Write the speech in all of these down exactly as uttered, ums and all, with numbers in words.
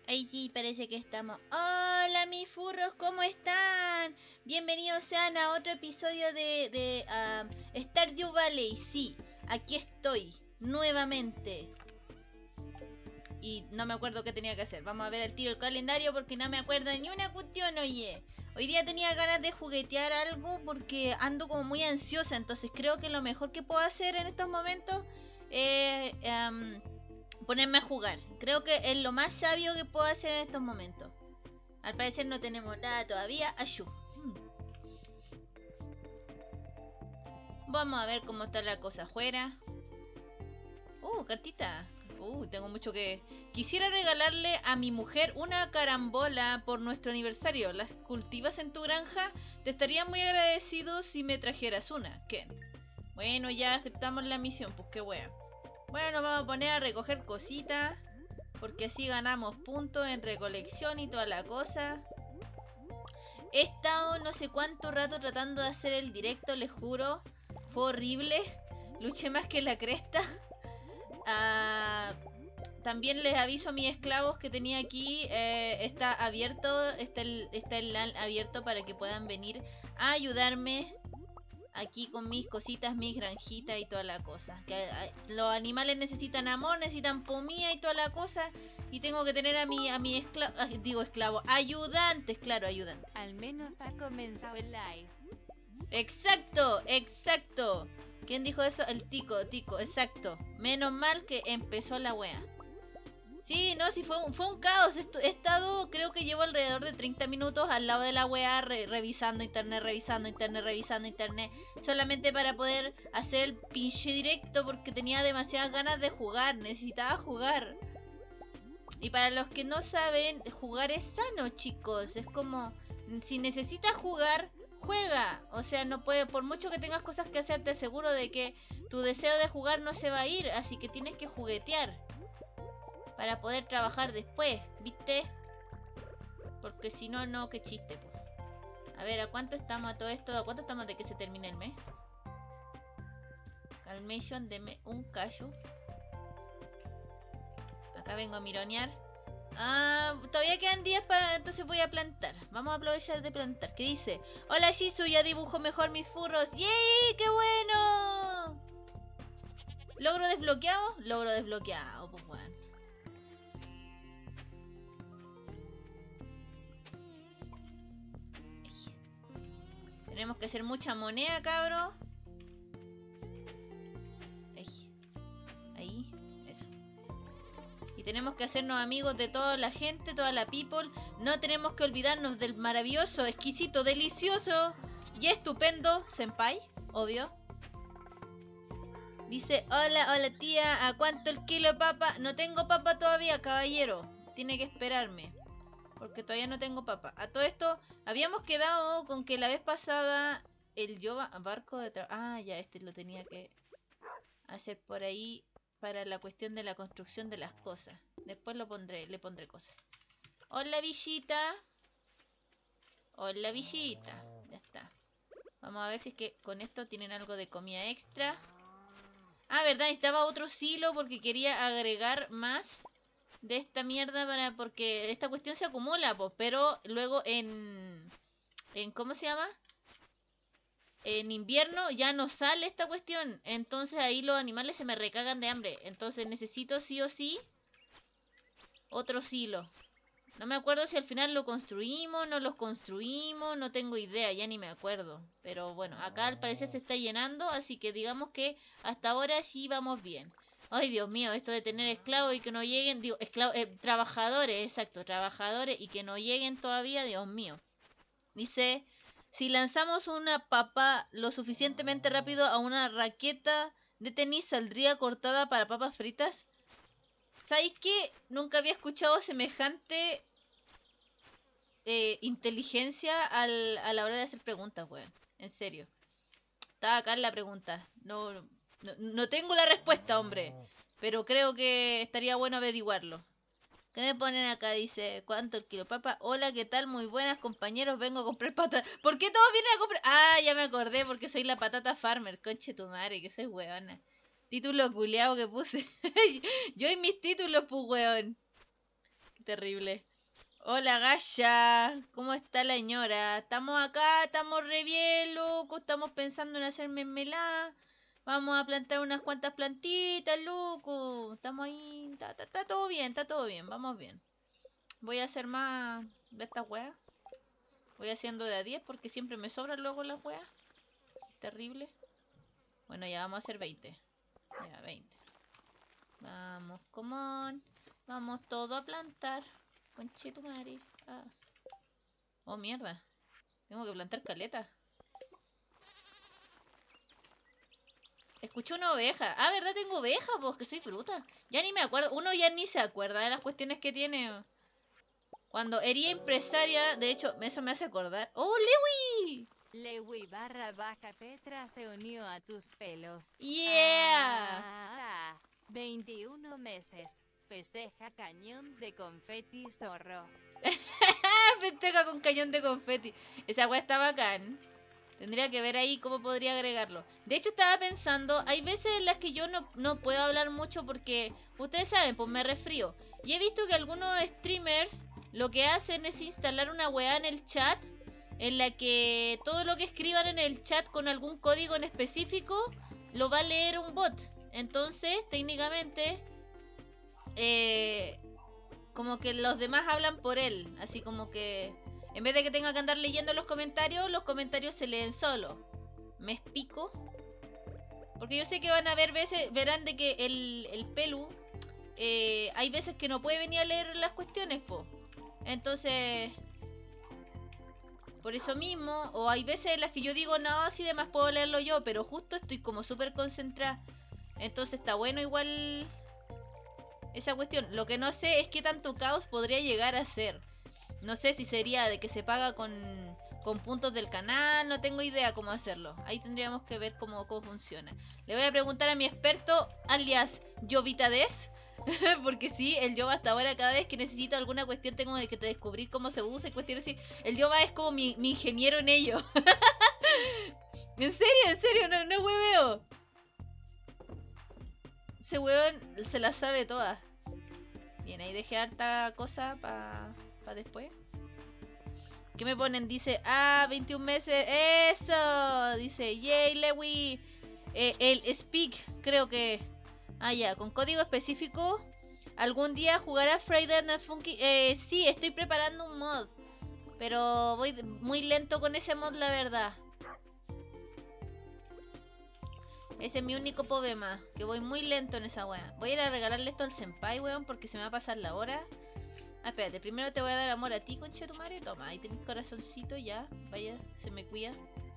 Ahí sí, parece que estamos. Hola mis furros, ¿cómo están? Bienvenidos sean a otro episodio de, de uh, Stardew Valley. Sí, aquí estoy, nuevamente. Y no me acuerdo qué tenía que hacer. Vamos a ver el tiro el calendario porque no me acuerdo ni una cuestión, oye. Hoy día tenía ganas de juguetear algo porque ando como muy ansiosa. Entonces creo que lo mejor que puedo hacer en estos momentos es... Um, ponerme a jugar. Creo que es lo más sabio que puedo hacer en estos momentos. Al parecer no tenemos nada todavía. Ayú. Vamos a ver cómo está la cosa afuera. Uh, cartita. Uh, tengo mucho que... Quisiera regalarle a mi mujer una carambola por nuestro aniversario. ¿Las cultivas en tu granja? Te estaría muy agradecido si me trajeras una, Kent. Bueno, ya aceptamos la misión, pues qué wea. Bueno, nos vamos a poner a recoger cositas, porque así ganamos puntos en recolección y toda la cosa. He estado no sé cuánto rato tratando de hacer el directo, les juro. Fue horrible. Luché más que la cresta. Ah, también les aviso a mis esclavos que tenía aquí. Eh, está abierto, está el, está el LAN abierto para que puedan venir a ayudarme. Aquí con mis cositas, mis granjitas y toda la cosa. Que eh, los animales necesitan amor, necesitan pomía y toda la cosa. Y tengo que tener a mi, a mi esclavo, digo esclavo, ayudantes, claro, ayudantes. Al menos ha comenzado el live. Exacto, exacto. ¿Quién dijo eso? El tico, tico, exacto. Menos mal que empezó la wea. Sí, no, sí, fue un, fue un caos. He estado, creo que llevo alrededor de treinta minutos al lado de la weá, re, revisando internet, revisando internet, revisando internet. Solamente para poder hacer el pinche directo porque tenía demasiadas ganas de jugar, necesitaba jugar. Y para los que no saben, jugar es sano, chicos. Es como, si necesitas jugar, juega. O sea, no puede, por mucho que tengas cosas que hacer, te aseguro de que tu deseo de jugar no se va a ir. Así que tienes que juguetear para poder trabajar después, ¿viste? Porque si no, no, qué chiste, pues. A ver, ¿a cuánto estamos a todo esto? ¿A cuánto estamos de que se termine el mes? Calmation, deme un callo. Acá vengo a mironear. Ah, todavía quedan días para... Entonces voy a plantar. Vamos a aprovechar de plantar. ¿Qué dice? Hola Shizu, ya dibujo mejor mis furros. ¡Yay! ¡Qué bueno! ¿Logro desbloqueado? Logro desbloqueado, pues bueno. Tenemos que hacer mucha moneda, cabro. Ahí. Ahí. Eso. Y tenemos que hacernos amigos de toda la gente, toda la people. No tenemos que olvidarnos del maravilloso, exquisito, delicioso y estupendo senpai, obvio. Dice, hola, hola tía, ¿a cuánto el kilo de papa? No tengo papa todavía, caballero. Tiene que esperarme. Porque todavía no tengo papa. A todo esto, habíamos quedado con que la vez pasada el yo barco de trabajo... Ah, ya, este lo tenía que hacer por ahí para la cuestión de la construcción de las cosas. Después lo pondré, le pondré cosas. Hola, Villita. Hola, Villita. Ya está. Vamos a ver si es que con esto tienen algo de comida extra. Ah, verdad, necesitaba otro silo porque quería agregar más de esta mierda para porque esta cuestión se acumula, pues, pero luego en en ¿cómo se llama? En invierno ya no sale esta cuestión, entonces ahí los animales se me recagan de hambre, entonces necesito sí o sí otro silo. No me acuerdo si al final lo construimos, no lo construimos, no tengo idea, ya ni me acuerdo, pero bueno, acá al parecer se está llenando, así que digamos que hasta ahora sí vamos bien. Ay, Dios mío, esto de tener esclavos y que no lleguen, digo, esclavos, eh, trabajadores, exacto, trabajadores y que no lleguen todavía, Dios mío. Dice, si lanzamos una papa lo suficientemente rápido a una raqueta de tenis, ¿saldría cortada para papas fritas? ¿Sabéis qué? Nunca había escuchado semejante eh, inteligencia al, a la hora de hacer preguntas, weón. En serio. Estaba acá en la pregunta. No... No, no tengo la respuesta, hombre. Pero creo que estaría bueno averiguarlo. ¿Qué me ponen acá? Dice, ¿cuánto el kilo papa? Hola, ¿qué tal? Muy buenas, compañeros. Vengo a comprar patata. ¿Por qué todos vienen a comprar? Ah, ya me acordé, porque soy la patata farmer. Conche tu madre, que soy hueona. Título culiao que puse. Yo y mis títulos, pues, weón. Terrible. Hola, Gaya. ¿Cómo está la señora? Estamos acá, estamos re bien, loco. Estamos pensando en hacer mermelada. Vamos a plantar unas cuantas plantitas, loco. Estamos ahí. Está, está- está todo bien, está todo bien. Vamos bien. Voy a hacer más de estas weas. Voy haciendo de a diez porque siempre me sobran luego las weas. Es terrible. Bueno, ya vamos a hacer veinte. Ya, veinte. Vamos, come on. Vamos todo a plantar. Conchetumare. Ah. Oh, mierda. Tengo que plantar caleta. Escuché una oveja. Ah, ¿verdad? Tengo oveja, pues que soy fruta. Ya ni me acuerdo. Uno ya ni se acuerda de las cuestiones que tiene. Cuando era empresaria, de hecho, eso me hace acordar. ¡Oh, Lewy! Lewy barra baja Petra se unió a tus pelos. ¡Yeah! Ah, veintiuno meses. Festeja cañón de confeti zorro. Festeja con cañón de confeti. Esa weá está bacán. Tendría que ver ahí cómo podría agregarlo. De hecho, estaba pensando, hay veces en las que yo no, no puedo hablar mucho porque, ustedes saben, pues me resfrío. Y he visto que algunos streamers lo que hacen es instalar una weá en el chat en la que todo lo que escriban en el chat con algún código en específico lo va a leer un bot. Entonces, técnicamente, eh, como que los demás hablan por él. Así como que en vez de que tenga que andar leyendo los comentarios, los comentarios se leen solo. ¿Me explico? Porque yo sé que van a ver veces, verán de que el, el Pelu, eh, hay veces que no puede venir a leer las cuestiones, po. Entonces, por eso mismo, o hay veces en las que yo digo, no, así demás puedo leerlo yo, pero justo estoy como súper concentrada. Entonces está bueno igual esa cuestión. Lo que no sé es qué tanto caos podría llegar a ser. No sé si sería de que se paga con, con puntos del canal, no tengo idea cómo hacerlo. Ahí tendríamos que ver cómo, cómo funciona. Le voy a preguntar a mi experto, alias Jovitades, porque sí, el Jova hasta ahora cada vez que necesito alguna cuestión tengo que descubrir cómo se usa y cuestiones así. El Jova es como mi, mi ingeniero en ello. En serio, en serio, no, no hueveo. Ese huevón se la sabe todas. Bien, ahí dejé harta cosa para pa después. ¿Qué me ponen? Dice, ah, veintiún meses. Eso. Dice, yay, Lewy. Eh, el Speak, creo que. Ah, ya, con código específico. ¿Algún día jugará Friday and Funky? Eh, sí, estoy preparando un mod. Pero voy muy lento con ese mod, la verdad. Ese es mi único problema. Que voy muy lento en esa wea. Voy a ir a regalarle esto al senpai, weón, porque se me va a pasar la hora. Ah, espérate, primero te voy a dar amor a ti, conchetumare. Toma, ahí tenés corazoncito, ya. Vaya, se me cuida.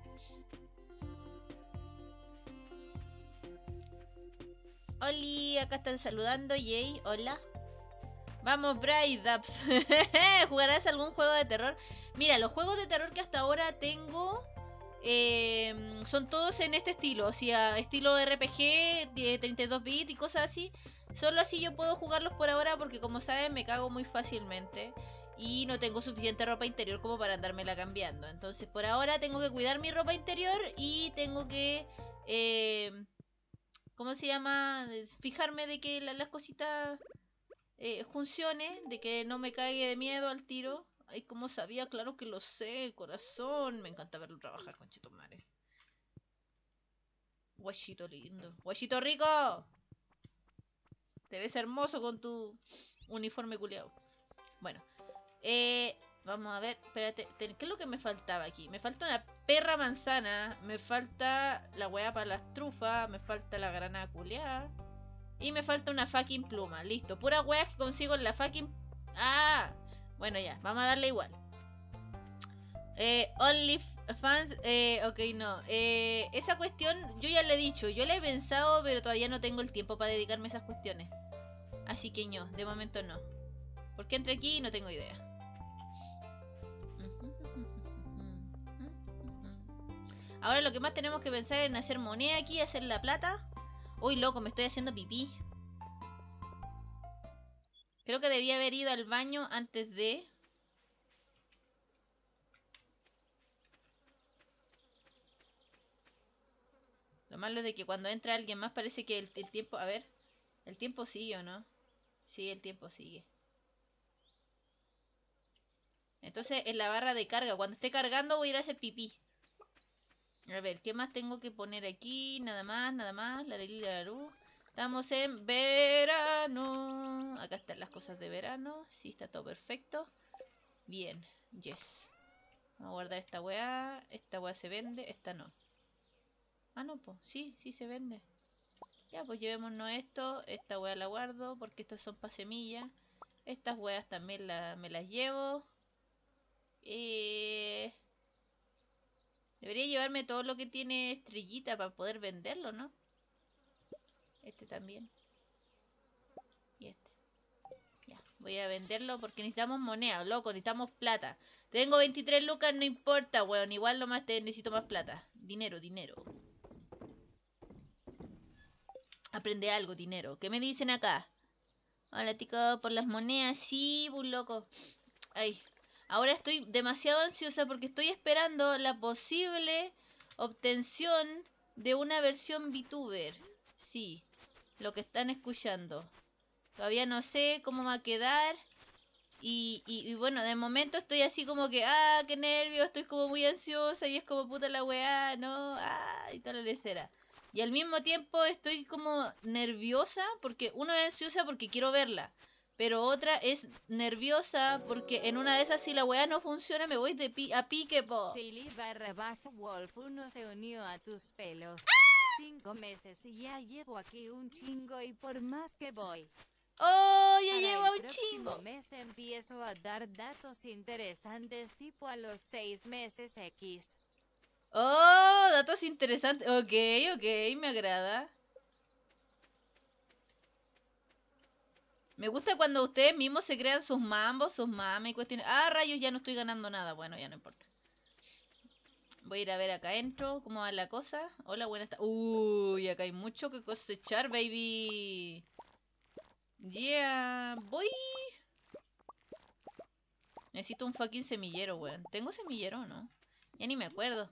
Oli, acá están saludando, yay, hola. Vamos, Braidaps. ¿Jugarás algún juego de terror? Mira, los juegos de terror que hasta ahora tengo eh, son todos en este estilo. O sea, estilo R P G, de treinta y dos bits y cosas así. Solo así yo puedo jugarlos por ahora porque como saben me cago muy fácilmente. Y no tengo suficiente ropa interior como para andármela cambiando. Entonces por ahora tengo que cuidar mi ropa interior y tengo que... Eh, ¿Cómo se llama? Fijarme de que la- las cositas eh, funcione, de que no me caiga de miedo al tiro. Ay, como sabía, claro que lo sé, corazón. Me encanta verlo trabajar con Chito Mare. Guachito lindo. Guachito rico. Te ves hermoso con tu uniforme culeado. Bueno, eh, vamos a ver. Espérate, ¿qué es lo que me faltaba aquí? Me falta una perra manzana. Me falta la weá para las trufas. Me falta la granada culeada. Y me falta una fucking pluma. Listo. Pura weá que consigo en la fucking... ¡Ah! Bueno, ya. Vamos a darle igual. Eh, OnlyFans... Eh, ok, no. Eh, esa cuestión yo ya le he dicho. Yo la he pensado, pero todavía no tengo el tiempo para dedicarme a esas cuestiones. Así que no. De momento no. ¿Por qué entré aquí? No tengo idea. Ahora lo que más tenemos que pensar es en hacer moneda aquí, hacer la plata. Uy, loco, me estoy haciendo pipí. Creo que debía haber ido al baño antes de... Lo malo es de que cuando entra alguien más parece que el, el tiempo... A ver, ¿el tiempo sigue o no? Sí, el tiempo sigue. Entonces en la barra de carga, cuando esté cargando voy a ir a hacer pipí. A ver, ¿qué más tengo que poner aquí? Nada más, nada más. La lili, la laru. Estamos en verano. Acá están las cosas de verano. Sí, está todo perfecto. Bien, yes. Vamos a guardar esta weá. Esta weá se vende, esta no. Ah, no, pues, sí, sí se vende. Ya, pues llevémonos esto. Esta weá la guardo porque estas son para semillas. Estas weas también la, me las llevo. Eh... Debería llevarme todo lo que tiene estrellita para poder venderlo, ¿no? Este también. Y este. Ya, voy a venderlo porque necesitamos moneda, loco, necesitamos plata. Tengo veintitrés lucas, no importa, weón. Igual nomás te necesito más plata. Dinero, dinero. Aprende algo, dinero. ¿Qué me dicen acá? Hola, tico, por las monedas. Sí, bus loco. Ay. Ahora estoy demasiado ansiosa porque estoy esperando la posible obtención de una versión VTuber. Sí, lo que están escuchando. Todavía no sé cómo va a quedar. Y, y, y bueno, de momento estoy así como que, ah, qué nervio, estoy como muy ansiosa y es como puta la weá, ¿no? Ah, y toda la lecera. Y al mismo tiempo estoy como nerviosa porque una es ansiosa porque quiero verla. Pero otra es nerviosa porque en una de esas si la weá no funciona me voy de pi a pique, po. Silly barra baja Wolf uno se unió a tus pelos. Cinco meses y ya llevo aquí un chingo y por más que voy. ¡Oh, ya Para lleva el un próximo chingo! mes empiezo a dar datos interesantes tipo a los seis meses X. ¡Oh, datos interesantes! Ok, ok, me agrada. Me gusta cuando ustedes mismos se crean sus mambos, sus mames y cuestiones. Ah, rayos, ya no estoy ganando nada. Bueno, ya no importa. Voy a ir a ver acá adentro cómo va la cosa. Hola, buenas tardes. Uy, acá hay mucho que cosechar, baby. Yeah, voy. Necesito un fucking semillero, weón. ¿Tengo semillero o no? Ya ni me acuerdo.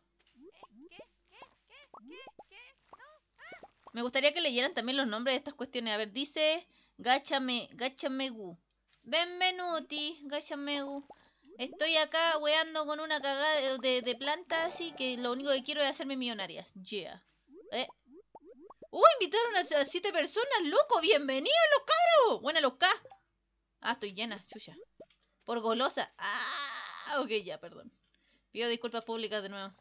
Me gustaría que leyeran también los nombres de estas cuestiones. A ver, dice Gachame, Gachamegu. Benvenuti, Gachamegu. Estoy acá weando con una cagada de, de, de planta, así que lo único que quiero es hacerme millonarias. Yeah. Eh. ¡Uh! Invitaron a, a siete personas, loco. Bienvenidos los cabros. Buena los K. Ah, estoy llena, chucha. Por golosa. Ah, ok, ya, perdón. Pido disculpas públicas de nuevo.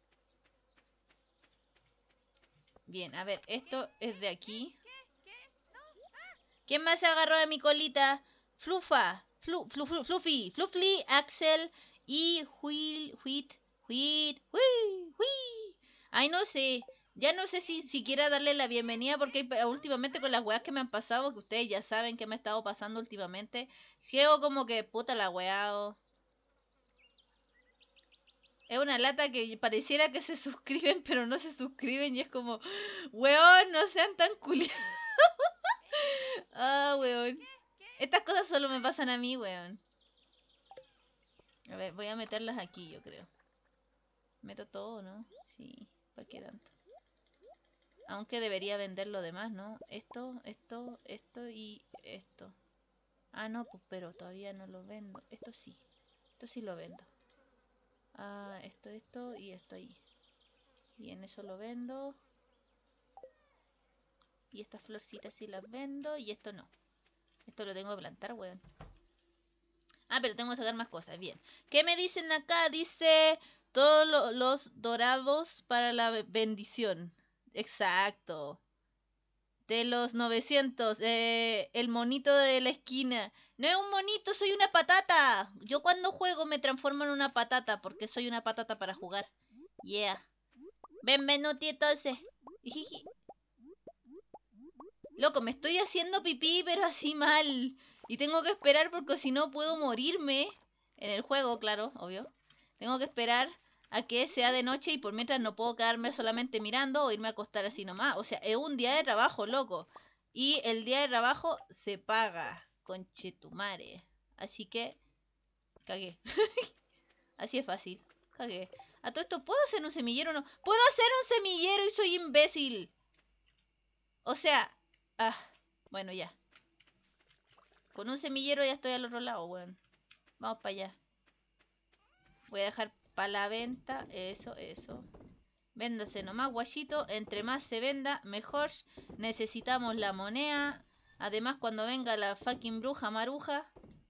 Bien, a ver, esto es de aquí. ¿Quién más se agarró de mi colita? Flufa, flu, flu, flu, Fluffy, Fluffy, Axel y Huil, Huit, Huit, Hui, Hui. Ay, no sé. Ya no sé si siquiera darle la bienvenida porque últimamente con las weas que me han pasado, que ustedes ya saben que me ha estado pasando últimamente, llego como que puta la wea. Oh. Es una lata que pareciera que se suscriben, pero no se suscriben y es como, weón, no sean tan culiados. Ah, weón. Estas cosas solo me pasan a mí, weón. A ver, voy a meterlas aquí, yo creo. Meto todo, ¿no? Sí, ¿para qué tanto? Aunque debería vender lo demás, ¿no? Esto, esto, esto y esto. Ah, no, pues, pero todavía no lo vendo. Esto sí. Esto sí lo vendo. Ah, esto, esto y esto ahí. Bien, eso lo vendo. Y estas florcitas sí las vendo. Y esto no. Esto lo tengo que plantar, weón. Ah, pero tengo que sacar más cosas. Bien. ¿Qué me dicen acá? Dice todos lo, los dorados para la bendición. Exacto. De los novecientos. Eh, el monito de la esquina. No es un monito, soy una patata. Yo cuando juego me transformo en una patata porque soy una patata para jugar. Yeah. Benvenuti entonces. Loco, me estoy haciendo pipí, pero así mal. Y tengo que esperar porque si no puedo morirme. En el juego, claro, obvio. Tengo que esperar a que sea de noche y por mientras no puedo quedarme solamente mirando o irme a acostar así nomás. O sea, es un día de trabajo, loco. Y el día de trabajo se paga, conchetumare. Así que, cagué. Así es fácil, cagué. A todo esto, ¿puedo hacer un semillero o no? ¡Puedo hacer un semillero y soy imbécil! O sea, ah, bueno, ya. Con un semillero ya estoy al otro lado, weón. Vamos para allá. Voy a dejar para la venta. Eso, eso. Véndase nomás, guayito. Entre más se venda, mejor. Necesitamos la moneda. Además, cuando venga la fucking bruja maruja,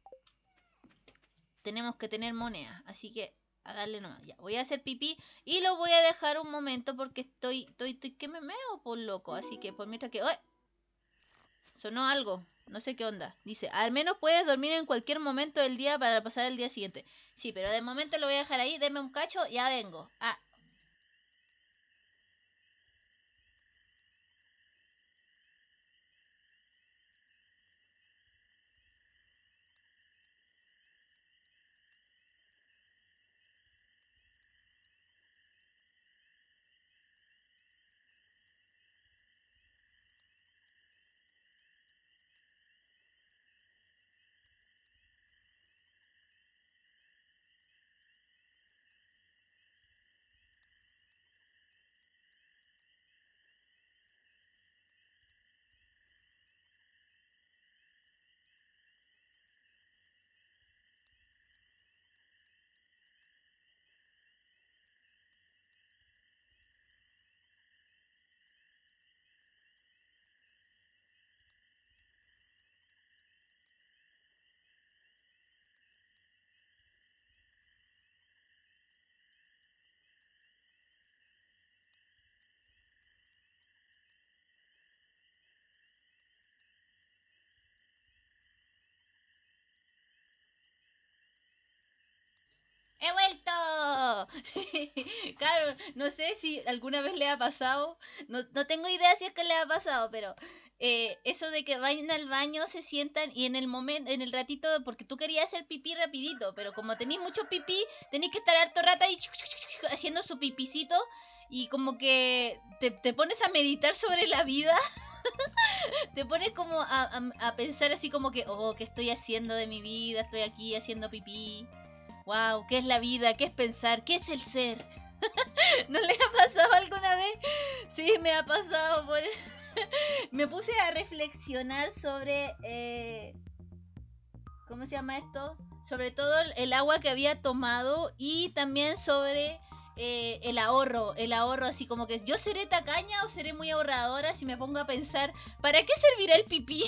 tenemos que tener moneda. Así que a darle nomás. Ya, voy a hacer pipí y lo voy a dejar un momento porque estoy, estoy, estoy que me meo por loco. Así que por mientras que... ¡Uy! Sonó algo. No sé qué onda. Dice, al menos puedes dormir en cualquier momento del día para pasar el día siguiente. Sí, pero de momento lo voy a dejar ahí. Deme un cacho, ya vengo. Ah. ¡He vuelto! Claro, no sé si alguna vez le ha pasado, no, no tengo idea si es que le ha pasado, pero eh, eso de que vayan al baño, se sientan y en el momento, en el ratito, porque tú querías hacer pipí rapidito, pero como tenéis mucho pipí, tenéis que estar harto rato ahí haciendo su pipicito y como que te, te pones a meditar sobre la vida. Te pones como a, a, a pensar así como que, oh, ¿qué estoy haciendo de mi vida? Estoy aquí haciendo pipí. Wow, ¿qué es la vida? ¿Qué es pensar? ¿Qué es el ser? ¿No le ha pasado alguna vez? Sí, me ha pasado por... Me puse a reflexionar sobre... Eh... ¿Cómo se llama esto? Sobre todo el agua que había tomado y también sobre eh, el ahorro. El ahorro, así como que yo seré tacaña o seré muy ahorradora si me pongo a pensar, ¿para qué servirá el pipí?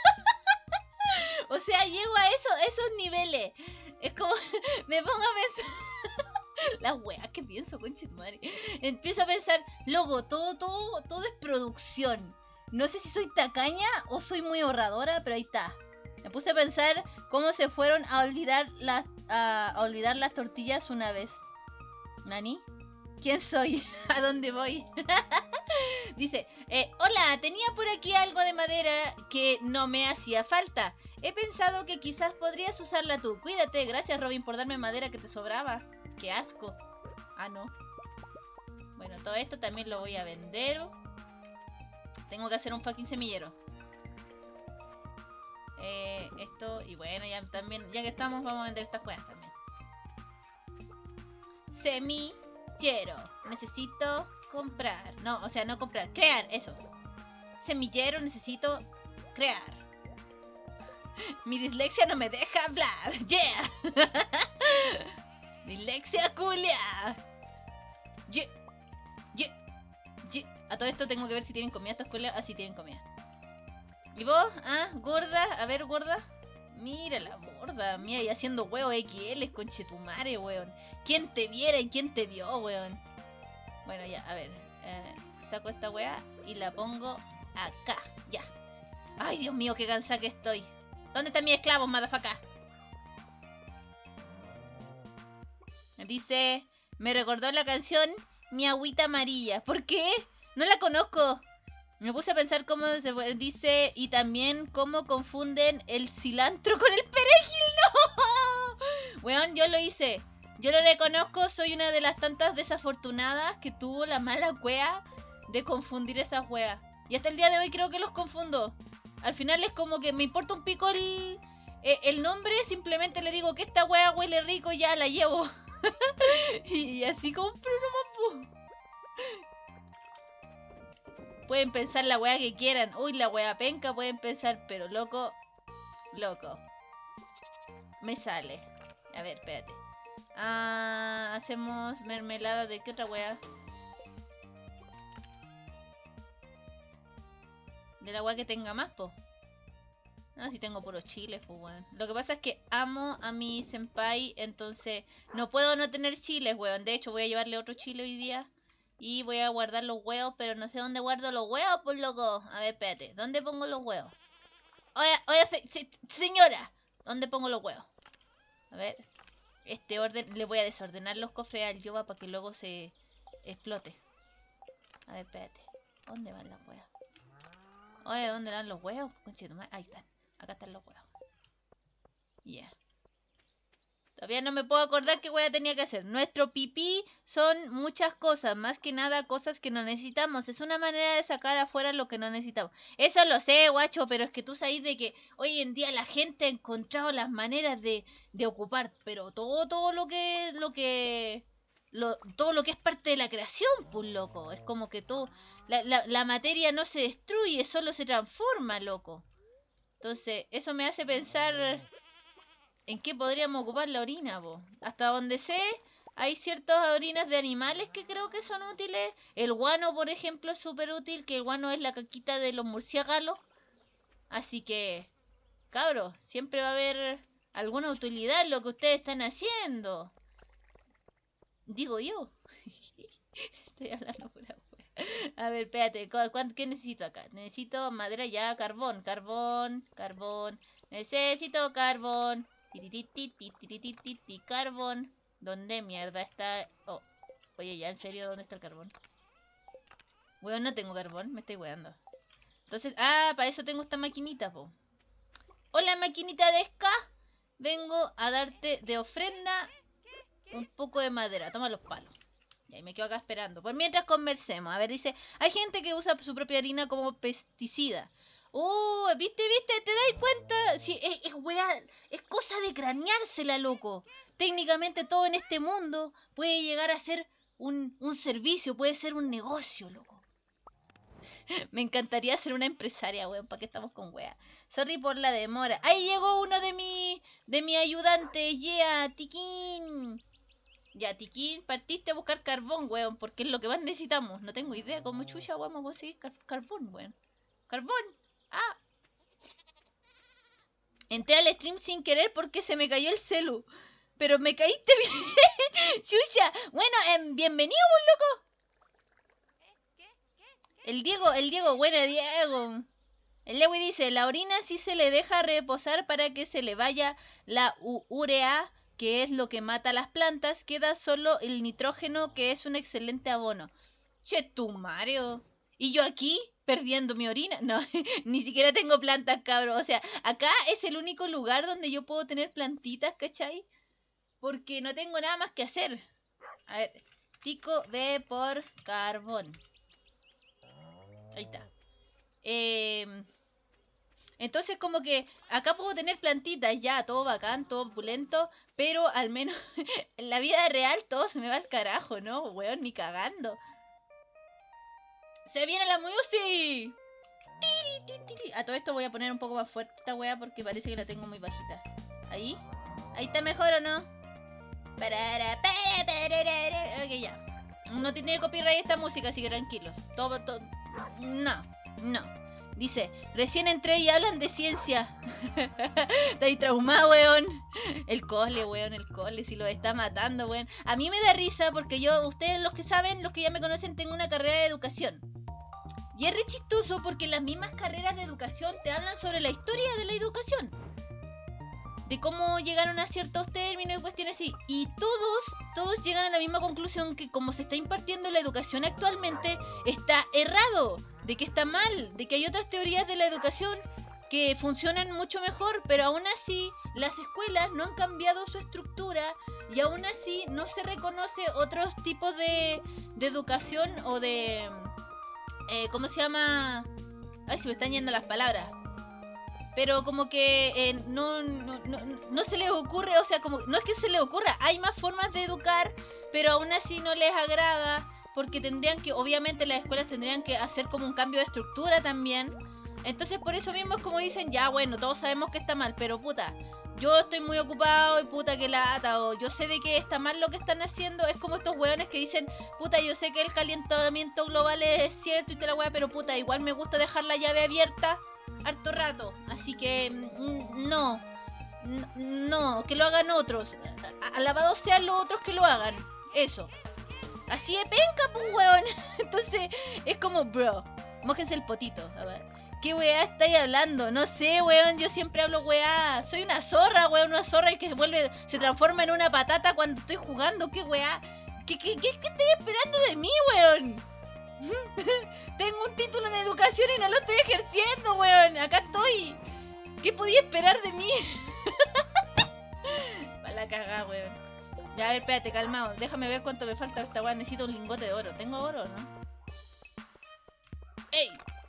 O sea, llego a eso, esos niveles. Es como, me pongo a pensar, las weas que pienso, conche tu madre. Empiezo a pensar, loco, todo, todo, todo es producción. No sé si soy tacaña o soy muy ahorradora, pero ahí está. Me puse a pensar cómo se fueron a olvidar las, a, a olvidar las tortillas una vez. ¿Nani? ¿Quién soy? ¿A dónde voy? Dice, eh, hola, tenía por aquí algo de madera que no me hacía falta. He pensado que quizás podrías usarla tú. Cuídate, gracias Robin por darme madera que te sobraba. Qué asco. Ah, no. Bueno, todo esto también lo voy a vender. Tengo que hacer un fucking semillero. Eh, esto, y bueno, ya también, ya que estamos, vamos a vender estas cosas también. Semillero. Necesito comprar. No, o sea, no comprar, crear, eso. Semillero, necesito crear. Mi dislexia no me deja hablar. Yeah. Dislexia culia. Yeah. Yeah. Yeah. A todo esto tengo que ver si tienen comida esta escuela. Ah, sí tienen comida. ¿Y vos? Ah, gorda. A ver, gorda. Mira la gorda. Mira, y haciendo huevos X L, conchetumare, weón. ¿Quién te viera y quién te vio, weón? Bueno, ya, a ver. Eh, saco esta wea y la pongo acá. Ya. Ay, Dios mío, qué cansada que estoy. ¿Dónde están mis esclavos, motherfucker? Dice, me recordó la canción Mi Agüita Amarilla. ¿Por qué? No la conozco. Me puse a pensar cómo se dice y también cómo confunden el cilantro con el perejil. ¡No! Weón, yo lo hice. Yo lo reconozco, soy una de las tantas desafortunadas que tuvo la mala wea de confundir esas weas. Y hasta el día de hoy creo que los confundo. Al final es como que me importa un pico el, el nombre, simplemente le digo que esta wea huele rico y ya la llevo. y, y así compro nomás, po. Pueden pensar la wea que quieran. Uy, la wea penca, pueden pensar, pero loco, loco. Me sale. A ver, espérate. Ah, hacemos mermelada de qué otra wea. De la wea que tenga más, po. No, si tengo puros chiles, pues weón. Lo que pasa es que amo a mi senpai, entonces no puedo no tener chiles, weón. De hecho, voy a llevarle otro chile hoy día. Y voy a guardar los huevos, pero no sé dónde guardo los huevos, pues loco. A ver, espérate. ¿Dónde pongo los huevos? Oye, oye, se se señora. ¿Dónde pongo los huevos? A ver. Este orden, le voy a desordenar los cofres al Yoba para que luego se explote. A ver, espérate. ¿Dónde van las huevas? Oye, ¿dónde van los huevos? Conchetumare, ahí están. Acá están los huevos. Ya. Yeah. Todavía no me puedo acordar qué hueá tenía que hacer. Nuestro pipí son muchas cosas. Más que nada cosas que no necesitamos. Es una manera de sacar afuera lo que no necesitamos. Eso lo sé, guacho. Pero es que tú sabes de que hoy en día la gente ha encontrado las maneras de, de ocupar. Pero todo, todo lo que... Lo que lo, todo lo que es parte de la creación, pues, loco. Es como que todo... La, la, la materia no se destruye, solo se transforma, loco. Entonces, eso me hace pensar en qué podríamos ocupar la orina, po. Hasta donde sé, hay ciertas orinas de animales que creo que son útiles. El guano, por ejemplo, es súper útil, que el guano es la caquita de los murciélagos. Así que, cabros, siempre va a haber alguna utilidad en lo que ustedes están haciendo. Digo yo. Estoy hablando por afuera. A ver, espérate, ¿qué necesito acá? Necesito madera ya, carbón, carbón, carbón. Necesito carbón. Tiritititi, carbón. ¿Dónde mierda está? Oh, oye, ya, en serio, ¿dónde está el carbón? Weón, no tengo carbón, me estoy weando. Entonces, ah, para eso tengo esta maquinita, po. Hola, maquinita de ska. Vengo a darte de ofrenda un poco de madera. Toma los palos. Y ahí me quedo acá esperando. Por mientras conversemos. A ver, dice, hay gente que usa su propia harina como pesticida. Oh, ¿viste, viste? ¿Te das cuenta? Sí, es, es weá, es cosa de craneársela, loco. Técnicamente todo en este mundo puede llegar a ser un, un servicio, puede ser un negocio, loco. Me encantaría ser una empresaria, weón. ¿Para qué estamos con weá? Sorry por la demora. Ahí llegó uno de mi, de mi ayudantes. Yeah, Tiquín. Ya, Tiquín, partiste a buscar carbón, weón. Porque es lo que más necesitamos. No tengo idea cómo chucha vamos a conseguir car carbón, weón. Carbón. Ah. Entré al stream sin querer porque se me cayó el celu. Pero me caíste bien. Chucha. Bueno, eh, bienvenido, vos loco. El Diego, el Diego, bueno, Diego. El Lewy dice, la orina sí se le deja reposar para que se le vaya la urea, que es lo que mata a las plantas. Queda solo el nitrógeno, que es un excelente abono. Che, tu Mario. ¿Y yo aquí? Perdiendo mi orina. No, ni siquiera tengo plantas, cabrón. O sea, acá es el único lugar donde yo puedo tener plantitas, ¿cachai? Porque no tengo nada más que hacer. A ver, Tico ve por carbón. Ahí está. Eh, entonces como que acá puedo tener plantitas, ya, todo bacán, todo opulento. Pero al menos en la vida real todo se me va al carajo, ¿no? Weón, ni cagando. ¡Se viene la music! A todo esto voy a poner un poco más fuerte esta wea porque parece que la tengo muy bajita. ¿Ahí? ¿Ahí está mejor o no? Ok, ya. No tiene copyright esta música, así que tranquilos. Todo, todo... No, no. Dice, recién entré y hablan de ciencia. Está ahí traumado, weón. El cole, weón, el cole, si lo está matando, weón. A mí me da risa porque yo, ustedes los que saben, los que ya me conocen, tengo una carrera de educación. Y es re chistoso porque las mismas carreras de educación te hablan sobre la historia de la educación. De cómo llegaron a ciertos términos y cuestiones así. Y todos, todos llegan a la misma conclusión, que como se está impartiendo la educación actualmente, está errado, de que está mal, de que hay otras teorías de la educación que funcionan mucho mejor, pero aún así las escuelas no han cambiado su estructura y aún así no se reconoce otros tipos de, de educación o de... Eh, ¿Cómo se llama? Ay, se me están yendo las palabras. Pero como que eh, no, no, no, no se les ocurre, o sea, como no es que se les ocurra, hay más formas de educar, pero aún así no les agrada, porque tendrían que, obviamente las escuelas tendrían que hacer como un cambio de estructura también. Entonces por eso mismo es como dicen, ya bueno, todos sabemos que está mal, pero puta, yo estoy muy ocupado y puta que lata, o yo sé de que está mal lo que están haciendo. Es como estos weones que dicen, puta, yo sé que el calentamiento global es cierto y te la wea, pero puta, igual me gusta dejar la llave abierta harto rato. Así que, mm, no, no, que lo hagan otros. Alabados sean los otros que lo hagan. Eso. Así de penca, pues, weón. Entonces, es como, bro, mójense el potito, a ver. ¿Qué weá estáis hablando? No sé, weón, yo siempre hablo weá. Soy una zorra, weón, una zorra y que se vuelve, se transforma en una patata cuando estoy jugando. ¿Qué weá? ¿Qué, qué, qué, qué estoy esperando de mí, weón? Tengo un título en educación y no lo estoy ejerciendo, weón. Acá estoy. ¿Qué podía esperar de mí? Para la cagada, weón. Ya, a ver, espérate, calmado. Déjame ver cuánto me falta esta weá. Necesito un lingote de oro. ¿Tengo oro, no? ¡Ey!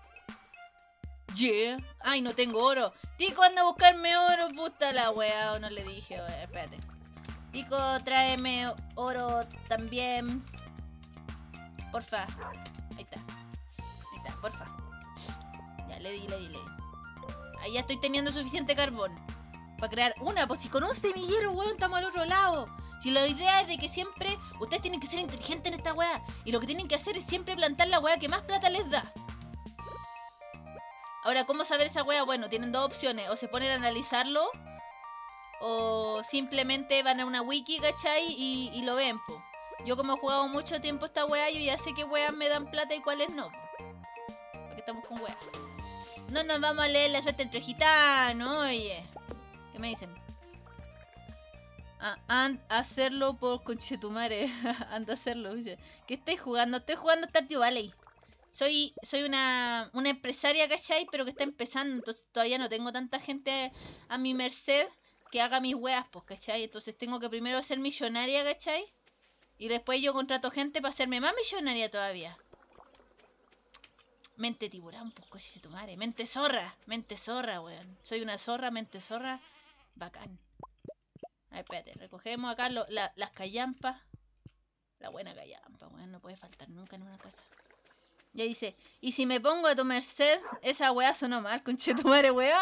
Yeah. Ay, no tengo oro. Tico, anda a buscarme oro, puta la weá. O no le dije, weá, espérate. Tico, tráeme oro también. Porfa. Ahí está. Ahí está, porfa. Ya, le di, le di, le di. Ahí ya estoy teniendo suficiente carbón para crear una. Pues si con un semillero, weón, estamos al otro lado. Si la idea es de que siempre ustedes tienen que ser inteligentes en esta weá. Y lo que tienen que hacer es siempre plantar la weá que más plata les da. Ahora, ¿cómo saber esa wea? Bueno, tienen dos opciones. O se ponen a analizarlo, o simplemente van a una wiki, ¿cachai? Y, y lo ven, po. Yo como he jugado mucho tiempo esta wea, yo ya sé qué weas me dan plata y cuáles no. Porque estamos con weas. No nos vamos a leer la suerte entre gitanos, oye. ¿Qué me dicen? Ah, and hacerlo por conchetumare. Anda a hacerlo, oye. ¿Qué estáis jugando? Estoy jugando Stardew Valley. Soy, soy una, una empresaria, ¿cachai? Pero que está empezando, entonces todavía no tengo tanta gente a mi merced que haga mis weas, pues, ¿cachai? Entonces tengo que primero ser millonaria, ¿cachai? Y después yo contrato gente para hacerme más millonaria todavía. Mente tiburón, pues, coche tu madre. Mente zorra, mente zorra, weón. Soy una zorra, mente zorra. Bacán. A ver, espérate, recogemos acá lo, la, las callampas. La buena callampa, weón, no puede faltar nunca en una casa. Ya dice, y si me pongo a tu merced, esa weá sonó mal, conchetumare, weón.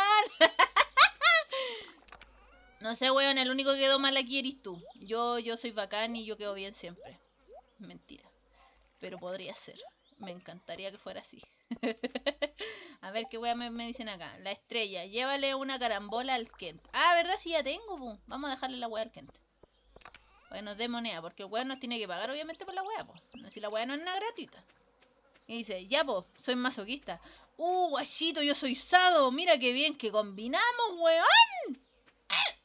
No sé, weón, el único que quedó mal aquí eres tú. Yo, yo soy bacán y yo quedo bien siempre. Mentira. Pero podría ser. Me encantaría que fuera así. A ver qué weá me, me dicen acá. La estrella, llévale una carambola al Kent. Ah, ¿verdad? Sí, ya tengo, pum. Vamos a dejarle la weá al Kent. Para que nos dé moneda, porque el weón nos tiene que pagar obviamente por la weá, pues. Si la weá no es nada gratuita. Y dice, ya po, soy masoquista. Uh, guachito, yo soy sado. Mira qué bien que combinamos, weón. ¡Ah!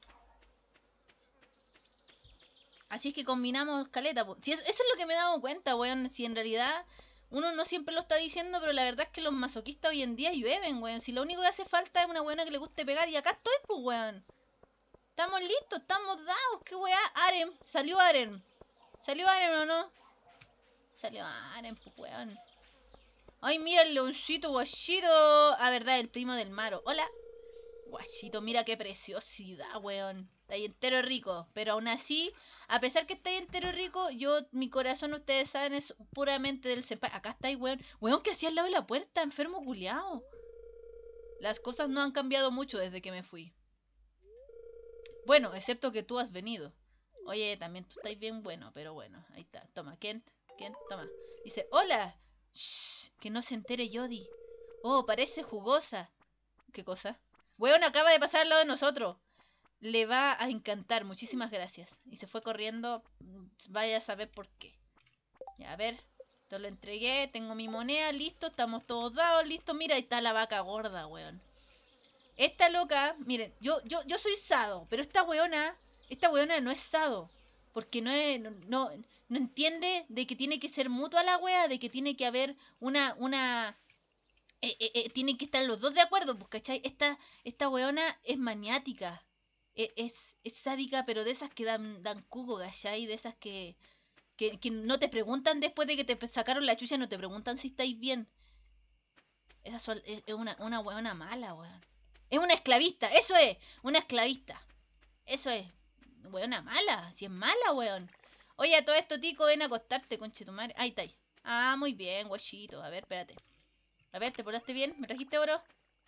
Así es que combinamos caleta, po. Si es, eso es lo que me he dado cuenta, weón. Si en realidad uno no siempre lo está diciendo, pero la verdad es que los masoquistas hoy en día llueven, weón. Si lo único que hace falta es una weona que le guste pegar y acá estoy, pues, weón. Estamos listos, estamos dados. ¿Qué weá? Aren, salió Aren. ¿Salió Aren o no? Salió Aren, pues, weón. Ay, mira el leoncito, guachito. Ah, verdad, el primo del Maro. Hola. Guachito, mira qué preciosidad, weón. Está ahí entero rico. Pero aún así, a pesar que está ahí entero rico, yo, mi corazón, ustedes saben, es puramente del senpai. Acá está ahí, weón. Weón, que hacía al lado de la puerta, enfermo culiao. Las cosas no han cambiado mucho desde que me fui. Bueno, excepto que tú has venido. Oye, también tú estás bien bueno, pero bueno. Ahí está. Toma, Kent. Kent, toma. Dice, hola. Shh, que no se entere Jody. Oh, parece jugosa. ¿Qué cosa? Weón, acaba de pasar al lado de nosotros. Le va a encantar, muchísimas gracias. Y se fue corriendo. Vaya a saber por qué. Ya, a ver. Te lo entregué, tengo mi moneda, listo. Estamos todos dados, listo. Mira, ahí está la vaca gorda, weón. Esta loca, miren, yo, yo, yo soy sado, pero esta weona, esta weona no es sado. Porque no, es, no, no, no entiende de que tiene que ser mutua la wea, de que tiene que haber una, una, eh, eh, eh, tienen que estar los dos de acuerdo, pues, ¿cachai? Esta, esta weona es maniática, e- es, es sádica, pero de esas que dan, dan cuco, ¿cachai? De esas que, que, que no te preguntan después de que te sacaron la chucha, no te preguntan si estáis bien. Esa son, es, es una, una weona mala, weón. Es una esclavista, eso es, una esclavista. Eso es, weona mala, si es mala, weón. Oye, a todo esto, tico, ven a acostarte, conchetumare. Ahí está ahí. Ah, muy bien, guachito. A ver, espérate. A ver, ¿te portaste bien? ¿Me trajiste oro?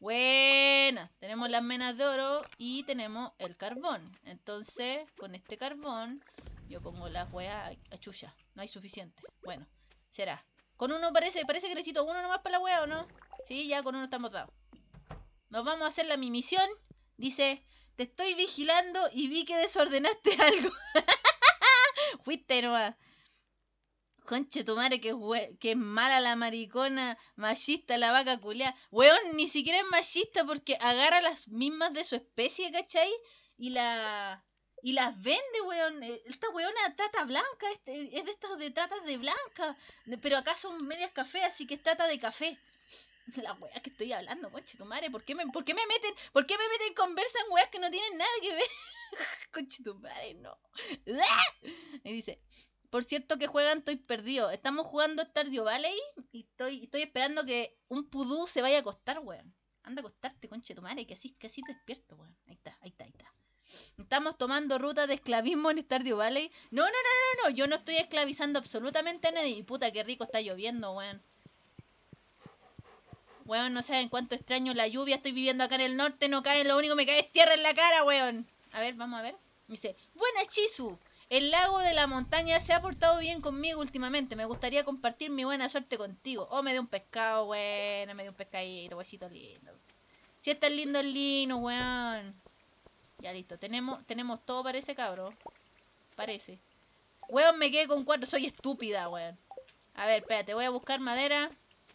Buena. Tenemos las menas de oro y tenemos el carbón. Entonces, con este carbón, yo pongo las weas a chucha. No hay suficiente. Bueno, será. Con uno parece, parece que necesito uno nomás para la wea, ¿o no? Sí, ya con uno estamos dados. Nos vamos a hacer la mi misión. Dice, te estoy vigilando y vi que desordenaste algo. Fuiste nomás. Conche tu madre, que, hue- que es mala la maricona, machista la vaca culeada. Weón, ni siquiera es machista porque agarra las mismas de su especie, ¿cachai? Y la y las vende, weón. Eh, Esta weona trata blanca, este, es de estas de tratas de blanca. De- Pero acá son medias café, así que es trata de café. La wea que estoy hablando, conche tu madre. ¿Por qué me, por qué me meten, por qué me meten en conversa en weas que no tienen nada que ver? Conche tu madre, no. Y dice, por cierto que juegan, estoy perdido. Estamos jugando Stardew Valley y estoy, estoy esperando que un pudú se vaya a acostar, weón. Anda a acostarte, conche tu madre, que así, que así despierto, weón. Ahí está, ahí está, ahí está. Estamos tomando ruta de esclavismo en Stardew Valley. No, no, no, no, no, yo no estoy esclavizando absolutamente a nadie. Y puta, qué rico está lloviendo, weón. Weón, no saben cuánto extraño la lluvia. Estoy viviendo acá en el norte, no cae, lo único que me cae es tierra en la cara, weón. A ver, vamos a ver. Me dice, buena Chisu. El lago de la montaña se ha portado bien conmigo últimamente. Me gustaría compartir mi buena suerte contigo. Oh, me dio un pescado, bueno, me dio un pescadito, huesito lindo. Si está lindo el lino, weón. Ya listo, tenemos, tenemos todo para ese cabro. Parece. Weón, me quedé con cuatro, soy estúpida, weón. A ver, espérate, voy a buscar madera.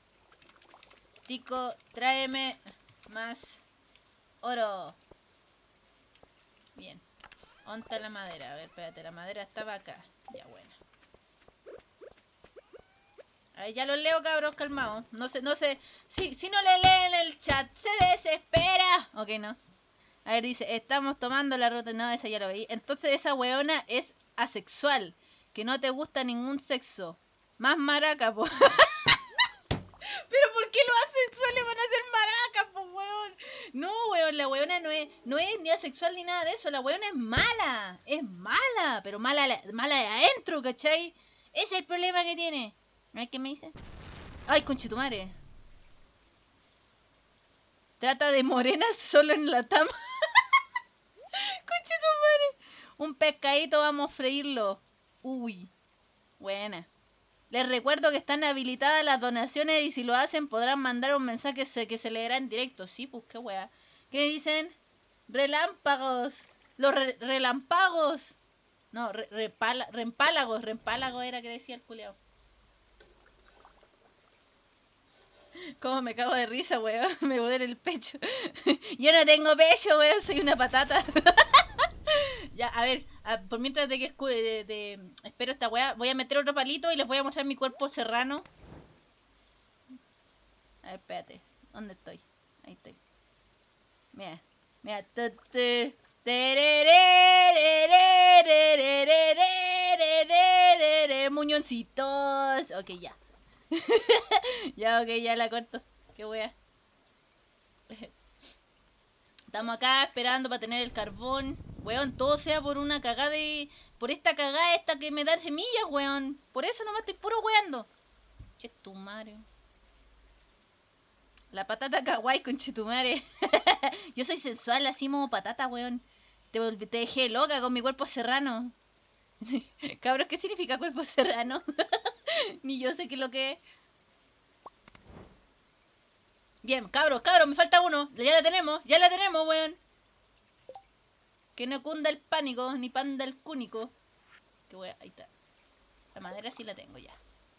Tico, tráeme más oro. Bien. ¿Dónde está la madera? A ver, espérate, la madera estaba acá. Ya, bueno. A ver, ya los leo, cabros, calmados. No sé, no sé. Si, si no le leen el chat, se desespera. Ok, no. A ver, dice, estamos tomando la ruta. No, esa ya lo veí. Entonces esa weona es asexual. Que no te gusta ningún sexo. Más maraca, po. Pero ¿por qué los asexuales van a ser maracas, po, weón? No, weón, la weona no es, no es ni asexual ni nada de eso. La weona es mala. Es mala, pero mala, la- mala de adentro, ¿cachai? Ese es el problema que tiene. A ver, ¿qué me dice? Ay, conchetumare. Trata de morenas solo en la tama. Conchetumare. Un pescadito, vamos a freírlo. Uy, buena. Les recuerdo que están habilitadas las donaciones y si lo hacen podrán mandar un mensaje que se leerá en directo. Sí, pues qué wea. ¿Qué dicen? Relámpagos. Los re relámpagos. No, re repala rempálagos. Rempálago era que decía el culeado. Cómo me cago de risa, weón. Me duele el pecho. Yo no tengo pecho, weón. Soy una patata. Ya, a ver, a, por mientras de que de, de, espero esta weá, voy a meter otro palito y les voy a mostrar mi cuerpo serrano. A ver, espérate. ¿Dónde estoy? Ahí estoy. Mira, mira. Muñoncitos. Ok, ya. Ya, ok, ya la corto. Qué wea. Estamos acá esperando para tener el carbón. Weón, todo sea por una cagada de... Por esta cagada esta que me da semillas, weón. Por eso nomás estoy puro weando. Chetumare. La patata kawaii, conchetumare. Yo soy sensual, así como patata, weón. Te, volví- te dejé loca con mi cuerpo serrano. Cabros, ¿qué significa cuerpo serrano? Ni yo sé qué es lo que es. Bien, cabros, cabros, me falta uno. Ya la tenemos, ya la tenemos, weón. Que no cunda el pánico, ni panda el cúnico. Que weón, ahí está. La madera sí la tengo ya.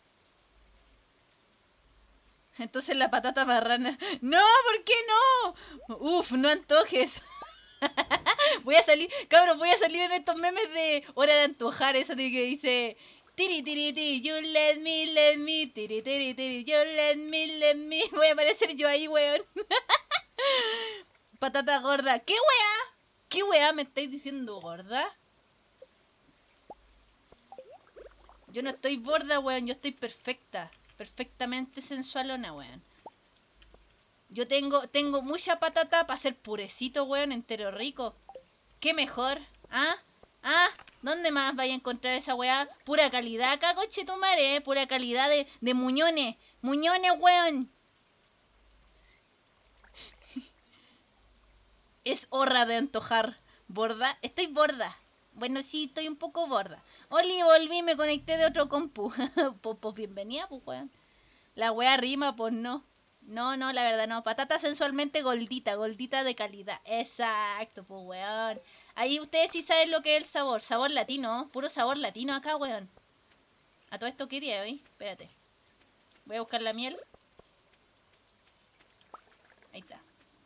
Entonces la patata marrana. ¡No! ¿Por qué no? Uf, no antojes. Voy a salir, cabros, voy a salir en estos memes de hora de antojar, eso de que dice tiri tiri tiri, you let me, let me, tiri tiri tiri, you let me, let me. Voy a aparecer yo ahí, weón. Patata gorda. ¿Qué weá? ¿Qué weá me estáis diciendo gorda? Yo no estoy gorda, weón, yo estoy perfecta. Perfectamente sensualona, weón. Yo tengo, tengo mucha patata para hacer purecito, weón, entero rico. ¿Qué mejor? ¿Ah? ¿Ah? ¿Dónde más vais a encontrar esa weá? Pura calidad acá, coche tu madre, ¿eh? Pura calidad de, de muñones. Muñones, weón. Es hora de antojar. ¿Borda? Estoy borda. Bueno, sí, estoy un poco borda. Oli, volví, me conecté de otro compu. pues, pues bienvenida, pues, weón. La wea rima, pues no. No, no, la verdad no. Patata sensualmente goldita, goldita de calidad. Exacto, pues weón. Ahí ustedes sí saben lo que es el sabor. Sabor latino, puro sabor latino acá, weón. ¿A todo esto qué día hoy? Espérate. Voy a buscar la miel. Ahí está.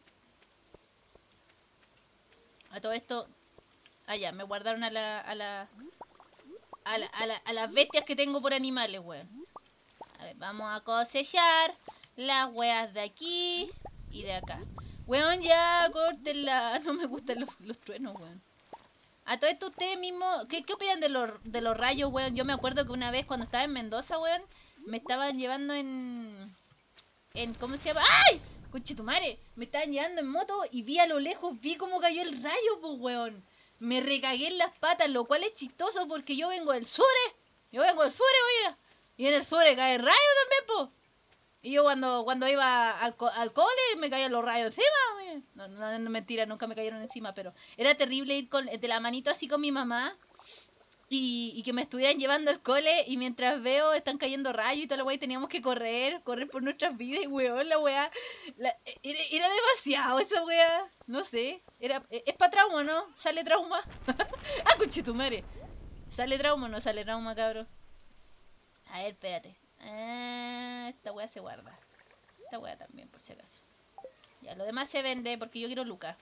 A todo esto... Ah, ya, me guardaron a la... A la... A, la, a, la, a las bestias que tengo por animales, weón. A ver, vamos a cosechar las weas de aquí y de acá. Weón, ya, córtenla. No me gustan los, los truenos, weón. A todo esto ustedes mismos, ¿qué, qué opinan de los, de los rayos, weón? Yo me acuerdo que una vez cuando estaba en Mendoza, weón, me estaban llevando en... en ¿cómo se llama? ¡Ay! Conchetumare, me estaban llevando en moto y vi a lo lejos, vi cómo cayó el rayo, pues, weón. Me recagué en las patas, lo cual es chistoso porque yo vengo del sur, ¿eh? Yo vengo del sur, oiga. Y en el sur cae el rayo también, po. Y yo cuando, cuando iba al, co al cole me caían los rayos encima, oye. No, no, no, mentira, nunca me cayeron encima, pero era terrible ir con, de la manito así con mi mamá y, y que me estuvieran llevando al cole y mientras veo están cayendo rayos y toda la weá y teníamos que correr, correr por nuestras vidas y weón, la weá, la, era, era demasiado esa weá, no sé, era, es para trauma, ¿no? ¿Sale trauma? ¡Ah, conchetumare! ¿Sale trauma o no sale trauma, cabrón? A ver, espérate. Ah, esta weá se guarda. Esta weá también, por si acaso. Ya, lo demás se vende porque yo quiero lucas.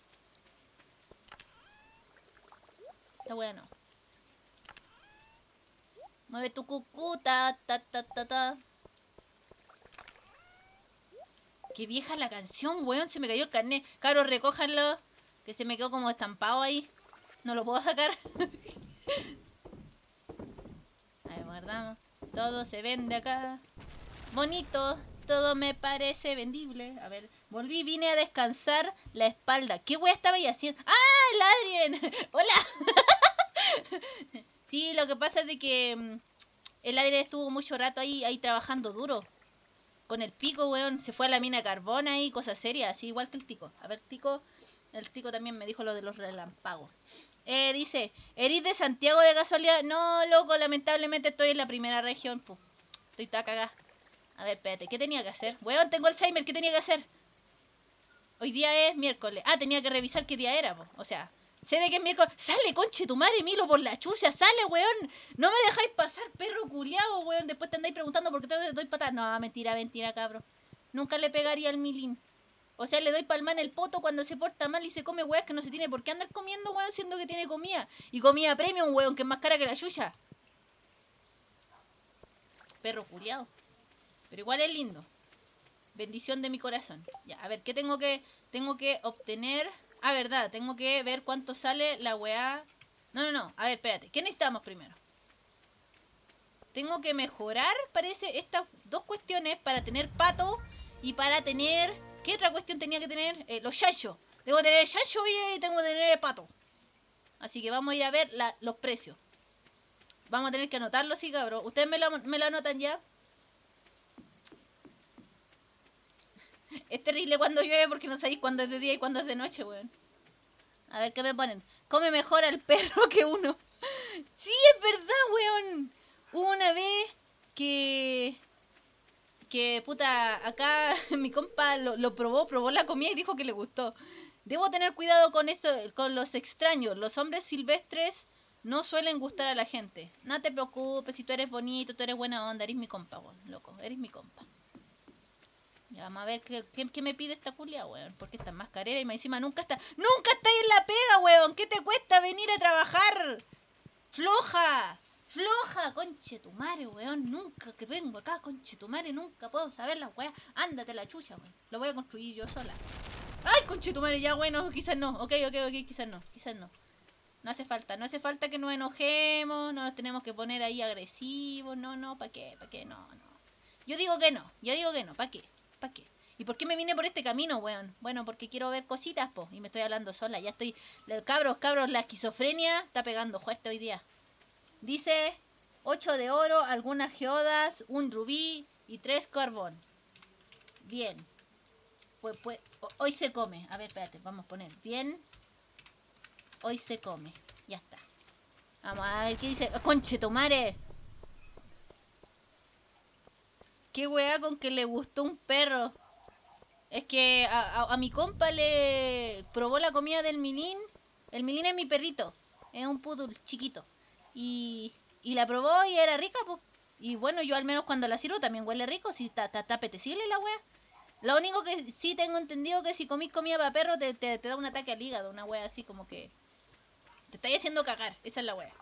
Esta weá no. Mueve tu cucuta, ta ta ta ta. Qué vieja la canción, weón. Se me cayó el carnet. Cabros, recójanlo. Que se me quedó como estampado ahí. No lo puedo sacar. Ahí guardamos. Todo se vende acá. Bonito. Todo me parece vendible. A ver, volví, vine a descansar la espalda. ¿Qué wea estaba ahí haciendo? ¡Ah, el Adrien! ¡Hola! Sí, lo que pasa es de que mm, el Adrien estuvo mucho rato ahí, ahí trabajando duro. Con el pico, weón. Se fue a la mina de carbón ahí, cosas serias, así igual que el tico. A ver, tico. El tico también me dijo lo de los relámpagos. Eh, dice, ¿eres de Santiago de casualidad? No, loco, lamentablemente estoy en la primera región. Puf, estoy toda cagada. A ver, espérate, ¿qué tenía que hacer? Weón, tengo Alzheimer, ¿qué tenía que hacer? Hoy día es miércoles. Ah, tenía que revisar qué día era, po. O sea, sé de que es miércoles. Sale, conche tu madre, Milo, por la chucha, sale, weón. No me dejáis pasar, perro culiao, weón. Después te andáis preguntando por qué te doy patada. No, mentira, mentira, cabro. Nunca le pegaría al Milín. O sea, le doy palma en el poto cuando se porta mal y se come weas que no se tiene por qué andar comiendo, weón, siendo que tiene comida. Y comida premium, weón, que es más cara que la chucha. Perro culiao. Pero igual es lindo. Bendición de mi corazón. Ya, a ver, ¿qué tengo que tengo que obtener? Ah, verdad, tengo que ver cuánto sale la weá. No, no, no. A ver, espérate. ¿Qué necesitamos primero? Tengo que mejorar, parece, estas dos cuestiones para tener pato y para tener... ¿Qué otra cuestión tenía que tener? Eh, los yayos. Tengo que tener el yayo y tengo que tener el pato. Así que vamos a ir a ver la, los precios. Vamos a tener que anotarlo, sí, cabrón. ¿Ustedes me lo, me lo anotan ya? Es terrible cuando llueve porque no sabéis cuándo es de día y cuándo es de noche, weón. A ver qué me ponen. Come mejor al perro que uno. Sí, es verdad, weón. Hubo una vez que... Que, puta, acá mi compa lo, lo probó, probó la comida y dijo que le gustó. Debo tener cuidado con esto, con los extraños. Los hombres silvestres no suelen gustar a la gente. No te preocupes, si tú eres bonito, tú eres buena onda, eres mi compa, weón, loco, eres mi compa. Ya, vamos a ver qué, qué, qué me pide esta culia, weón. Porque está más carera y más encima nunca está... ¡Nunca está ahí en la pega, weón! ¿Qué te cuesta venir a trabajar? ¡Floja! ¡Floja! Conche tu madre, weón. Nunca que vengo acá, conche tu madre, nunca puedo saber las weas. Ándate la chucha, weón. Lo voy a construir yo sola. ¡Ay, conche tu madre! Ya, bueno, quizás no. Ok, ok, ok, quizás no. Quizás no. No hace falta, no hace falta que nos enojemos, no nos tenemos que poner ahí agresivos. No, no, ¿para qué? ¿Para qué? No, no. Yo digo que no, yo digo que no, ¿para qué? ¿Para qué? ¿Y por qué me vine por este camino, weón? Bueno, porque quiero ver cositas, po. Y me estoy hablando sola. Ya estoy... Cabros, cabros, la esquizofrenia está pegando fuerte hoy día. Dice... ocho de oro, algunas geodas, un rubí y tres carbón. Bien. Pues, pues, hoy se come. A ver, espérate, vamos a poner bien. Hoy se come. Ya está. Vamos a ver qué dice. ¡Conche, tomare! Qué weá con que le gustó un perro. Es que a, a, a mi compa le probó la comida del Milín. El Milín es mi perrito. Es un poodle chiquito. Y, y la probó y era rica, pues. Y bueno, yo al menos cuando la sirvo también huele rico. Si está, está, está apetecible la wea. Lo único que sí tengo entendido que si comís comida para perro te, te, te da un ataque al hígado. Una wea así como que te estáis haciendo cagar. Esa es la wea.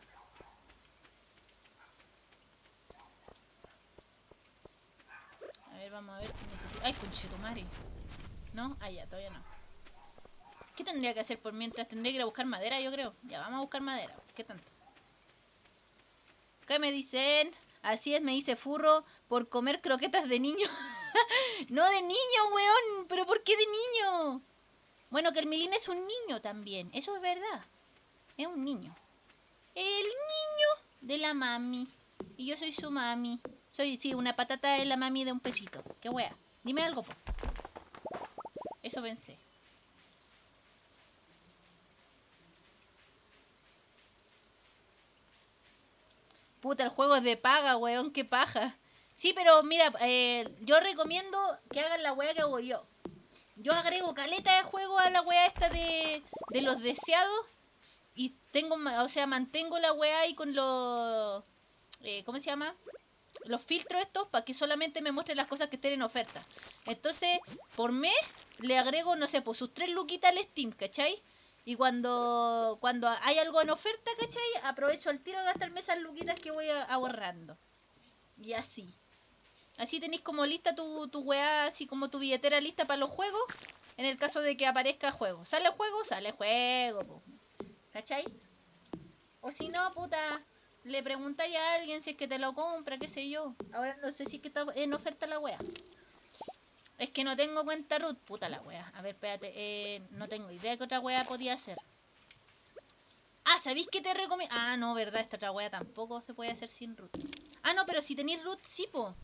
A ver, vamos a ver si necesito... ¡Ay, conchetumare! ¿No? Ah, ya, todavía no. ¿Qué tendría que hacer por mientras? Tendría que ir a buscar madera, yo creo. Ya, vamos a buscar madera. ¿Qué tanto? ¿Qué me dicen? Así es, me dice Furro por comer croquetas de niño. No de niño, weón. ¿Pero por qué de niño? Bueno, que el Milín es un niño también. Eso es verdad. Es un niño. El niño de la mami. Y yo soy su mami. Soy, sí, una patata de la mami de un pechito. ¿Qué wea? Dime algo, po. Eso pensé. Puta, el juego es de paga, weón, qué paja. Sí, pero mira, eh, yo recomiendo que hagan la wea que hago yo. Yo agrego caleta de juego a la wea esta de, de los deseados. Y tengo, o sea, mantengo la wea ahí con los... Eh, ¿Cómo se llama? Los filtros estos para que solamente me muestren las cosas que estén en oferta. Entonces, por mes, le agrego, no sé, pues sus tres luquitas al Steam, ¿cachai? Y cuando cuando hay algo en oferta, ¿cachai? Aprovecho al tiro de gastarme esas luquitas que voy a, ahorrando. Y así. Así tenéis como lista tu, tu weá, así como tu billetera lista para los juegos. En el caso de que aparezca juego. ¿Sale juego? Sale juego, po. ¿Cachai? O si no, puta, le preguntáis a alguien si es que te lo compra, qué sé yo. Ahora no sé si es que está en oferta la wea. Es que no tengo cuenta root, puta la wea. A ver, espérate, eh, no tengo idea de qué otra wea podía hacer. Ah, ¿sabéis qué te recomiendo? Ah, no, verdad, esta otra wea tampoco se puede hacer sin root. Ah, no, pero si tenéis root, sí, po.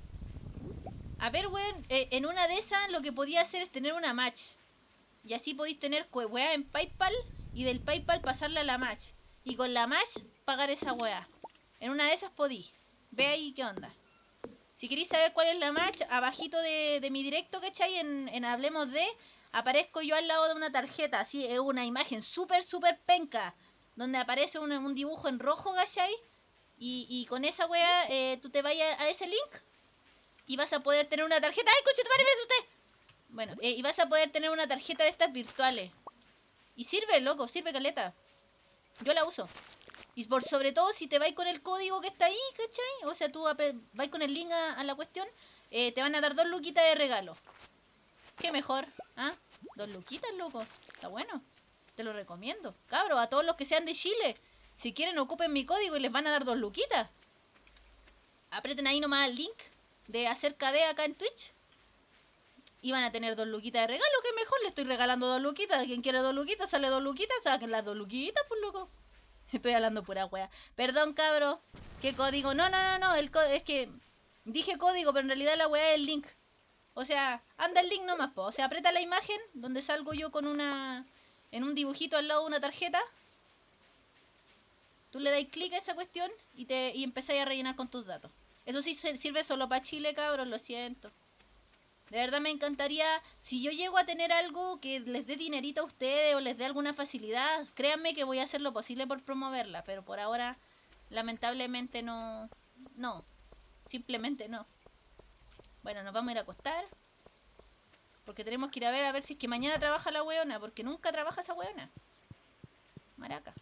A ver, weón, eh, en una de esas lo que podía hacer es tener una match. Y así podéis tener wea en PayPal y del PayPal pasarla a la match. Y con la match pagar esa wea. En una de esas podí. Ve ahí qué onda. Si queréis saber cuál es la match, abajito de, de mi directo, ¿cachai? En, en Hablemos de, aparezco yo al lado de una tarjeta. Así, es una imagen súper, súper penca. Donde aparece un, un dibujo en rojo, ¿cachai? Y, y con esa wea, eh, tú te vayas a ese link y vas a poder tener una tarjeta. ¡Ay, coche, tu madre, me asusté! Bueno, eh, y vas a poder tener una tarjeta de estas virtuales. Y sirve, loco, sirve caleta. Yo la uso. Y por sobre todo si te vais con el código que está ahí, ¿cachai? O sea, tú vais con el link a, a la cuestión, eh, te van a dar dos luquitas de regalo. ¿Qué mejor? ¿Ah? Dos luquitas, loco. Está bueno. Te lo recomiendo. Cabro, a todos los que sean de Chile, si quieren ocupen mi código y les van a dar dos luquitas. Aprieten ahí nomás el link de acerca de acá en Twitch. Y van a tener dos luquitas de regalo, que mejor, le estoy regalando dos luquitas. Quien quiere dos luquitas, sale dos luquitas, saquen las dos luquitas, pues loco. Estoy hablando pura wea. Perdón, cabro. ¿Qué código? No, no, no, no. El es que dije código, pero en realidad la wea es el link. O sea, anda el link nomás, po. O sea, aprieta la imagen donde salgo yo con una... en un dibujito al lado de una tarjeta. Tú le dais clic a esa cuestión y te y empezáis a rellenar con tus datos. Eso sí sirve solo para Chile, cabros, lo siento. De verdad me encantaría, si yo llego a tener algo que les dé dinerito a ustedes o les dé alguna facilidad, créanme que voy a hacer lo posible por promoverla, pero por ahora, lamentablemente no, no, simplemente no. Bueno, nos vamos a ir a acostar, porque tenemos que ir a ver a ver si es que mañana trabaja la weona, porque nunca trabaja esa weona. Maraca.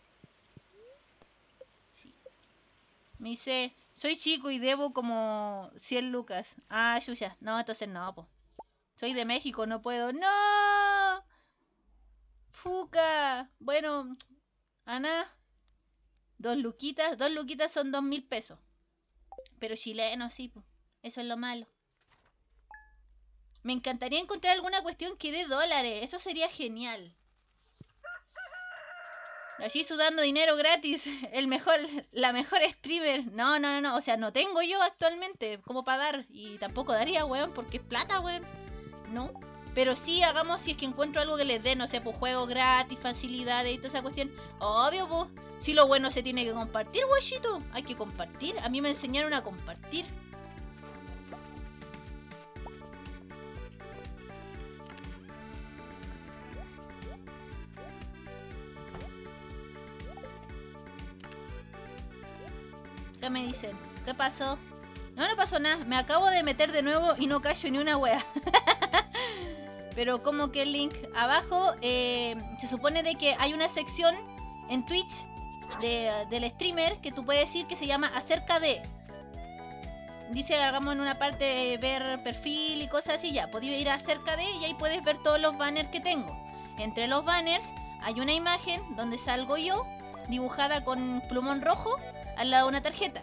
Sí. Me dice... Soy chico y debo como cien lucas. Ah, chucha. No, entonces no, po. Soy de México, no puedo. ¡No! ¡Fuca! Bueno, Ana. Dos luquitas. Dos luquitas son dos mil pesos. Pero chileno, sí, po. Eso es lo malo. Me encantaría encontrar alguna cuestión que dé dólares. Eso sería genial. Allí sudando dinero gratis, el mejor, la mejor streamer. No, no, no, no, o sea, no tengo yo actualmente como para dar. Y tampoco daría, weón, porque es plata, weón. no. Pero sí, hagamos si es que encuentro algo que les dé, no sé, pues juegos gratis, facilidades y toda esa cuestión. Obvio, pues. Si lo bueno se tiene que compartir, guachito. Hay que compartir. A mí me enseñaron a compartir. ¿Qué me dicen? ¿Qué pasó? No, no pasó nada. Me acabo de meter de nuevo y no callo ni una wea. Pero como que el link abajo, eh, se supone de que hay una sección en Twitch de, del streamer que tú puedes decir que se llama acerca de. Dice, hagamos en una parte ver perfil y cosas así. Ya, podéis ir a acerca de y ahí puedes ver todos los banners que tengo. Entre los banners hay una imagen donde salgo yo, dibujada con plumón rojo, al lado de una tarjeta.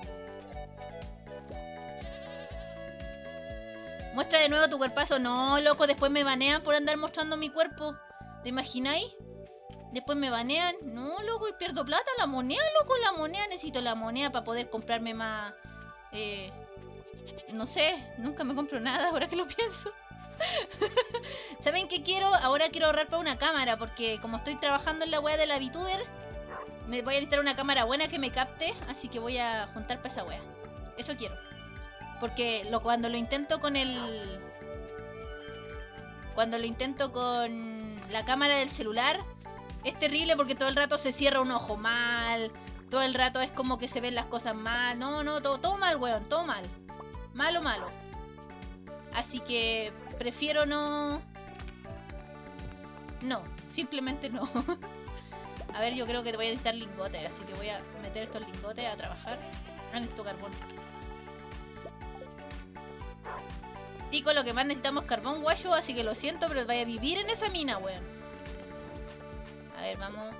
Muestra de nuevo tu cuerpazo. No, loco, después me banean por andar mostrando mi cuerpo. ¿Te imagináis? Después me banean. No, loco, y pierdo plata. La moneda, loco, la moneda. Necesito la moneda para poder comprarme más... Eh, no sé, nunca me compro nada ahora que lo pienso. ¿Saben qué quiero? Ahora quiero ahorrar para una cámara. Porque como estoy trabajando en la wea de la VTuber, me voy a necesitar una cámara buena que me capte. Así que voy a juntar para esa wea. Eso quiero. Porque lo, cuando lo intento con el... Cuando lo intento con la cámara del celular, es terrible porque todo el rato se cierra un ojo mal. Todo el rato es como que se ven las cosas mal. No, no, todo, todo mal, weón, todo mal. Malo, malo. Así que prefiero no... No, simplemente no. A ver, yo creo que te voy a necesitar lingotes. Así que voy a meter estos lingotes a trabajar. Ah, necesito carbón. Tico, lo que más necesitamos es carbón, guayo, así que lo siento, pero vaya a vivir en esa mina, weón. A ver, vamos.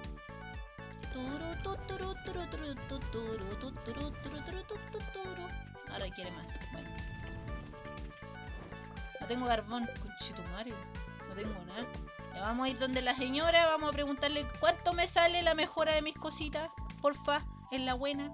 Ahora quiere más. Bueno. No tengo carbón, conchetumare. No tengo nada. Ya vamos a ir donde la señora, vamos a preguntarle cuánto me sale la mejora de mis cositas. Porfa, es la buena.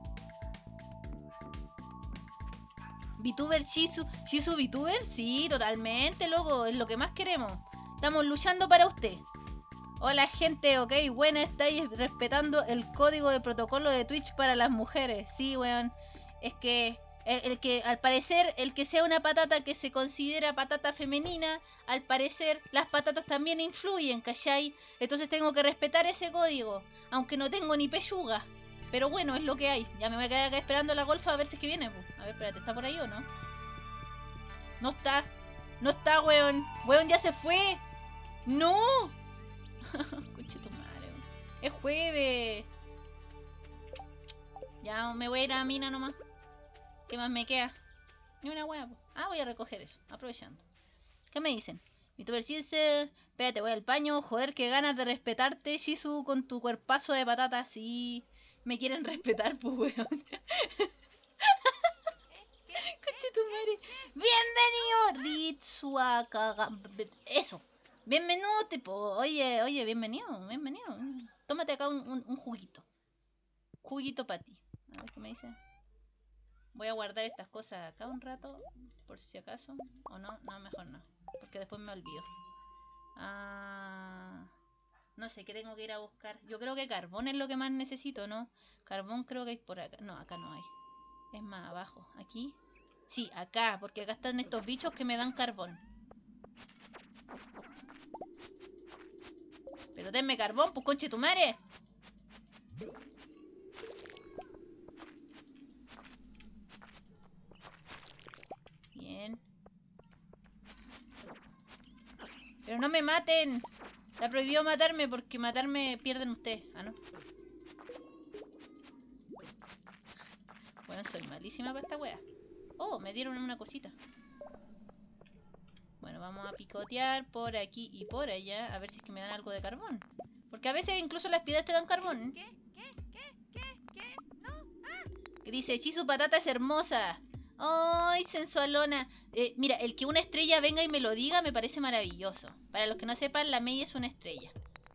¿VTuber Shizu? ¿Shizu VTuber? Sí, totalmente, loco. Es lo que más queremos. Estamos luchando para usted. Hola, gente, ok. Buena, estáis respetando el código de protocolo de Twitch para las mujeres. Sí, weón. Es que, el, el que, al parecer, el que sea una patata que se considera patata femenina, al parecer, las patatas también influyen, ¿cachai? Entonces tengo que respetar ese código. Aunque no tengo ni pechuga. Pero bueno, es lo que hay. Ya me voy a quedar acá esperando a la golfa a ver si es que viene. A ver, espérate, ¿está por ahí o no? No está. No está, weón. Weón, ya se fue. ¡No! Conche tu madre, weón. Es jueves. Ya me voy a ir a la mina nomás. ¿Qué más me queda? Ni una wea. Ah, voy a recoger eso. Aprovechando. ¿Qué me dicen? VTuber dice... Espérate, voy al baño. Joder, qué ganas de respetarte, Shizu, con tu cuerpazo de patata. Sí... Me quieren respetar, pues, weón. Conche tu madre. Bienvenido, Ritsuakaga. Eso. Bienvenido, tipo. Oye, oye, bienvenido, bienvenido. Tómate acá un, un, un juguito. Juguito para ti. A ver qué me dice. Voy a guardar estas cosas acá un rato. Por si acaso. O no, no, mejor no. Porque después me olvido. Ah... No sé, ¿qué tengo que ir a buscar? Yo creo que carbón es lo que más necesito, ¿no? Carbón creo que hay por acá. No, acá no hay. Es más abajo. ¿Aquí? Sí, acá. Porque acá están estos bichos que me dan carbón. Pero denme carbón, pues conche tu madre. Bien. Pero no me maten. Está prohibido matarme porque matarme pierden ustedes. Ah, no. Bueno, soy malísima para esta wea. Oh, me dieron una cosita. Bueno, vamos a picotear por aquí y por allá. A ver si es que me dan algo de carbón. Porque a veces incluso las piedras te dan carbón. ¿Qué? ¿Qué? ¿Qué? ¿Qué? ¿Qué? No. Ah. Que dice, Chisu patata es hermosa. ¡Ay, sensualona! Eh, mira, el que una estrella venga y me lo diga me parece maravilloso. Para los que no sepan, la Mei es una estrella.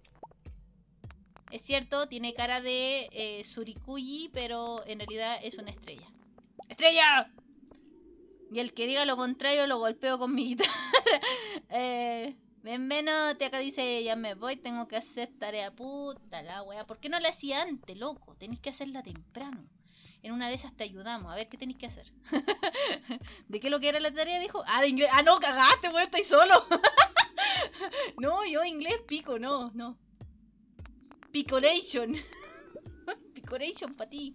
Es cierto, tiene cara de eh, Surikuyi, pero en realidad es una estrella. ¡Estrella! Y el que diga lo contrario lo golpeo con mi guitarra. eh, ven menos, te acá dice, ya me voy, tengo que hacer tarea. Puta la wea. ¿Por qué no la hacía antes, loco? Tenéis que hacerla temprano. En una de esas te ayudamos. A ver, ¿qué tenéis que hacer? ¿De qué lo que era la tarea? Dijo. Ah, de inglés. Ah, no, cagaste, weón, estoy solo. No, yo inglés pico, no, no. Picolation. Picolation para ti.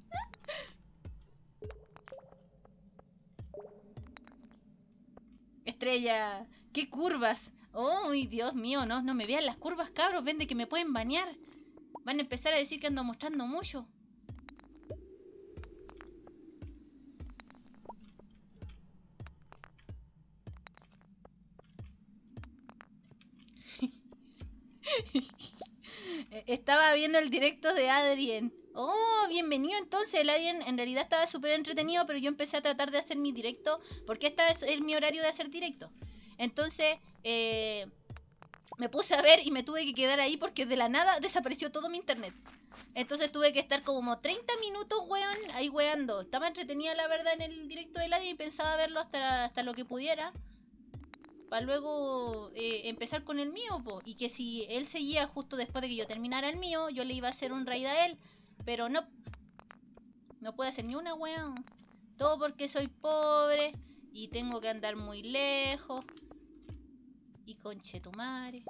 Estrella. ¿Qué curvas? Oh, Dios mío, no, no me vean las curvas, cabros. Ven de que me pueden banear. Van a empezar a decir que ando mostrando mucho. Estaba viendo el directo de Adrien. Oh, bienvenido entonces. El Adrien en realidad estaba súper entretenido, pero yo empecé a tratar de hacer mi directo porque este es, es mi horario de hacer directo. Entonces, eh, me puse a ver y me tuve que quedar ahí porque de la nada desapareció todo mi internet. Entonces tuve que estar como treinta minutos, weón, ahí weando. Estaba entretenida la verdad en el directo del Adrien y pensaba verlo hasta, hasta lo que pudiera. Para luego eh, empezar con el mío, po. Y que si él seguía justo después de que yo terminara el mío, yo le iba a hacer un raid a él. Pero no. No puede hacer ni una, weón. Todo porque soy pobre. Y tengo que andar muy lejos. Y conchetumare.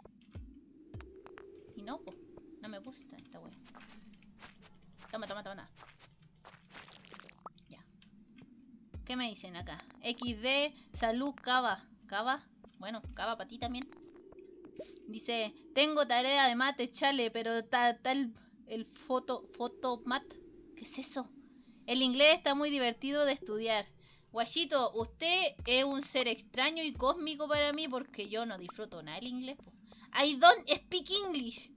Y no, po. No me gusta esta weón. Toma, toma, toma, toma. Ya. ¿Qué me dicen acá? equis de, salud, cava. ¿Cava? Bueno, cava para ti también. Dice, tengo tarea de mate, chale, pero está ta el, el foto, fotomat. ¿Qué es eso? El inglés está muy divertido de estudiar. Guachito, usted es un ser extraño y cósmico para mí porque yo no disfruto nada el inglés. Po. I don't speak English.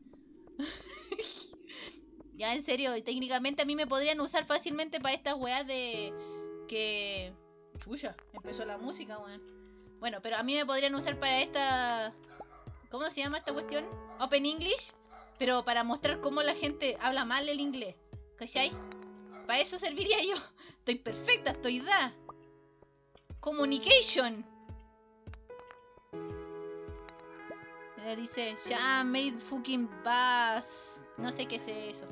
Ya, en serio, técnicamente a mí me podrían usar fácilmente para estas weas de... Que... Chuya, empezó la música, weón. Bueno, pero a mí me podrían usar para esta... ¿Cómo se llama esta cuestión? Open English. Pero para mostrar cómo la gente habla mal el inglés. ¿Cachai? Para eso serviría yo. Estoy perfecta, estoy da. Communication. Le dice, ya made fucking bus. No sé qué es eso.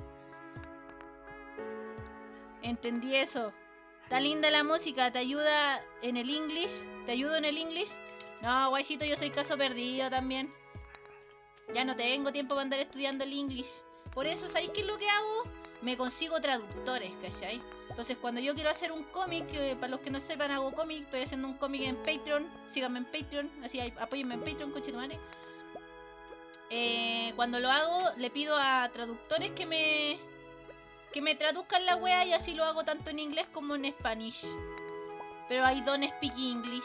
Entendí eso. Está linda la música, ¿te ayuda en el English? ¿Te ayudo en el English? No, guayito, yo soy caso perdido también. Ya no tengo tiempo para andar estudiando el English. Por eso, ¿sabéis qué es lo que hago? Me consigo traductores, ¿cachai? Entonces, cuando yo quiero hacer un cómic, eh, para los que no sepan, hago cómic. Estoy haciendo un cómic en Patreon. Síganme en Patreon, así apóyenme en Patreon, conchetumare. Eh, cuando lo hago, le pido a traductores que me... Que me traduzcan la wea y así lo hago tanto en inglés como en Spanish. Pero I don't speak English.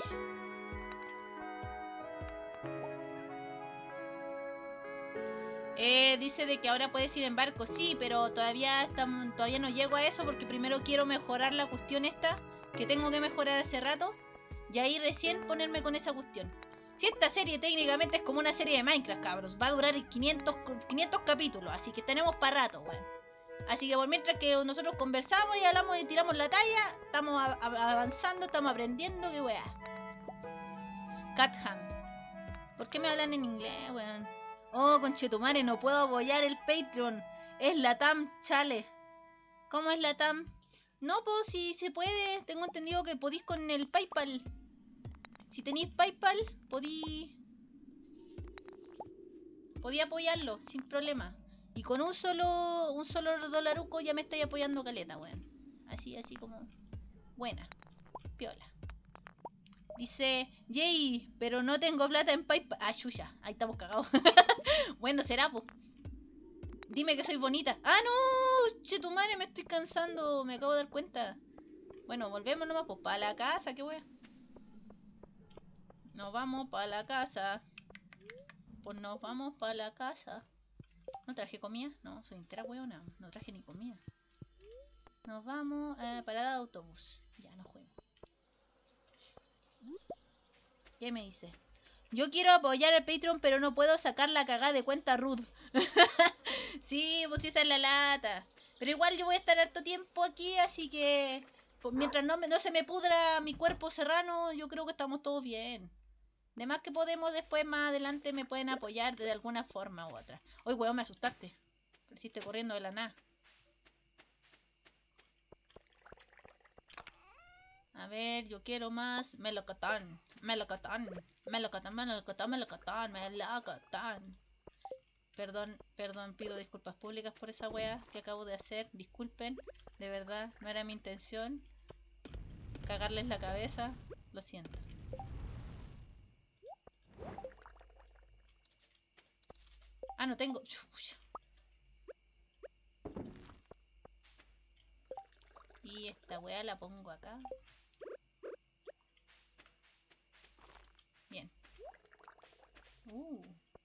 Eh, dice de que ahora puedes ir en barco. Sí, pero todavía, estamos, todavía no llego a eso porque primero quiero mejorar la cuestión esta. Que tengo que mejorar hace rato. Y ahí recién ponerme con esa cuestión. Si esta serie técnicamente es como una serie de Minecraft, cabros. Va a durar quinientos, quinientos capítulos. Así que tenemos para rato, weón. Así que por mientras que nosotros conversamos y hablamos y tiramos la talla, estamos a, a, avanzando, estamos aprendiendo, qué weá. Catham. ¿Por qué me hablan en inglés, weón? Oh, conchetumare, no puedo apoyar el Patreon. Es la T A M, chale. ¿Cómo es la T A M? No, pues si se puede. Tengo entendido que podís con el PayPal. Si tenéis PayPal, podí... Podí apoyarlo, sin problema. Y con un solo un solo dolaruco ya me estáis apoyando caleta, weón. Así, así como... Buena. Piola. Dice... Yay, pero no tengo plata en PayPal. Ah, chucha. Ahí estamos cagados. Bueno, será, pues. Dime que soy bonita. ¡Ah, no! Che, tu madre, me estoy cansando. Me acabo de dar cuenta. Bueno, volvemos nomás, pues, para la casa, qué weón. Nos vamos para la casa. Pues nos vamos para la casa. ¿No traje comida? No, soy entera weona. No traje ni comida. Nos vamos a eh, parada de autobús. Ya, nos juego. ¿Qué me dice? Yo quiero apoyar el Patreon, pero no puedo sacar la cagada de cuenta root. Sí, pues esa es la lata. Pero igual yo voy a estar harto tiempo aquí, así que... Pues mientras no, me, no se me pudra mi cuerpo serrano, yo creo que estamos todos bien. Además que podemos después, más adelante, me pueden apoyar de alguna forma u otra. Oye, weón, me asustaste. Pareciste corriendo de la nada. A ver, yo quiero más melocotón. Melocotón. Melocotón, melocotón, melocotón, melocotón. Perdón, perdón, pido disculpas públicas por esa wea que acabo de hacer. Disculpen, de verdad, no era mi intención cagarles la cabeza. Lo siento. Ah, no tengo... Chucha. Y esta wea la pongo acá. Bien. Uh.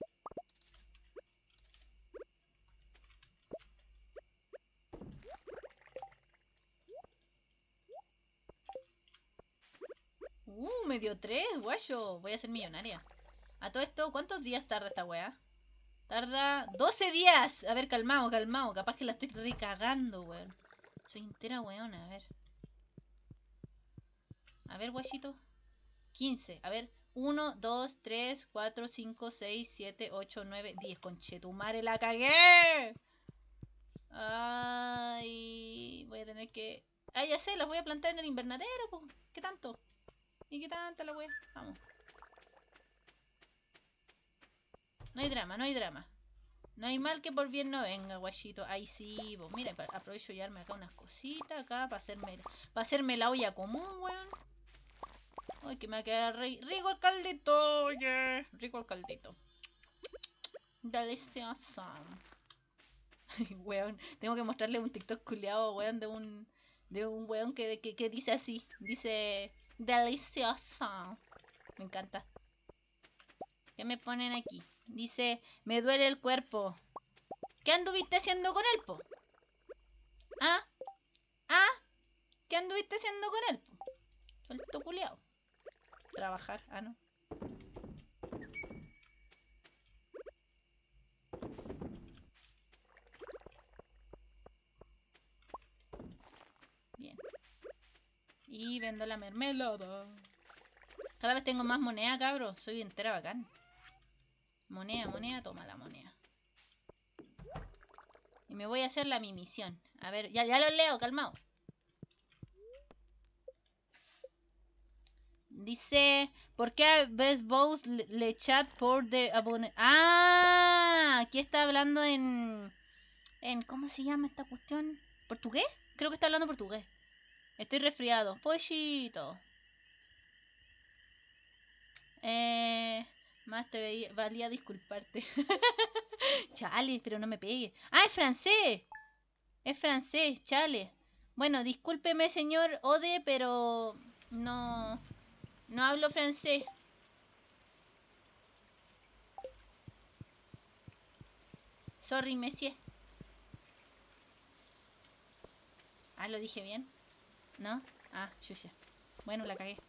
Uh, me dio tres, guayo. Voy a ser millonaria. A todo esto, ¿cuántos días tarda esta wea? Tarda doce días. A ver, calmado, calmado. Capaz que la estoy recagando, weón. Soy entera weona, a ver. A ver, guayito. quince. A ver. uno, dos, tres, cuatro, cinco, seis, siete, ocho, nueve, diez. Conchetumare, la cagué. Ay, voy a tener que... Ah, ya sé, las voy a plantar en el invernadero, po. ¿Qué tanto? ¿Y qué tanta la wea? Vamos. No hay drama, no hay drama. No hay mal que por bien no venga, guayito. Ahí sí, vos. Mira, aprovecho y llevarme acá unas cositas acá para hacerme, para hacerme la olla común, weón. Uy, que me va a quedar rico el caldito, oye. Rico el caldito. Delicioso. Weón, tengo que mostrarle un TikTok culiado, weón, de un de un weón que, que, que dice así. Dice, delicioso. Me encanta. ¿Qué me ponen aquí? Dice, me duele el cuerpo. ¿Qué anduviste haciendo con él, po? ¿Ah? ¿Ah? ¿Qué anduviste haciendo con él, po? Suelto culiao. Trabajar, ah, no. Bien. Y vendo la mermelada. Cada vez tengo más moneda, cabros. Soy entera bacán. Moneda, moneda, toma la moneda. Y me voy a hacer la mi misión. A ver, ya, ya lo leo, calmado. Dice, ¿por qué ves vos le, le chat por de abone? Ah, aquí está hablando en, en, ¿cómo se llama esta cuestión? ¿Portugués? Creo que está hablando portugués. Estoy resfriado. Pollito. Eh, más te veía, valía disculparte. Chale, pero no me pegue. Ah, es francés. Es francés, chale. Bueno, discúlpeme, señor Ode, pero no, no hablo francés. Sorry, monsieur. Ah, ¿lo dije bien? ¿No? Ah, chucha. Bueno, la cagué.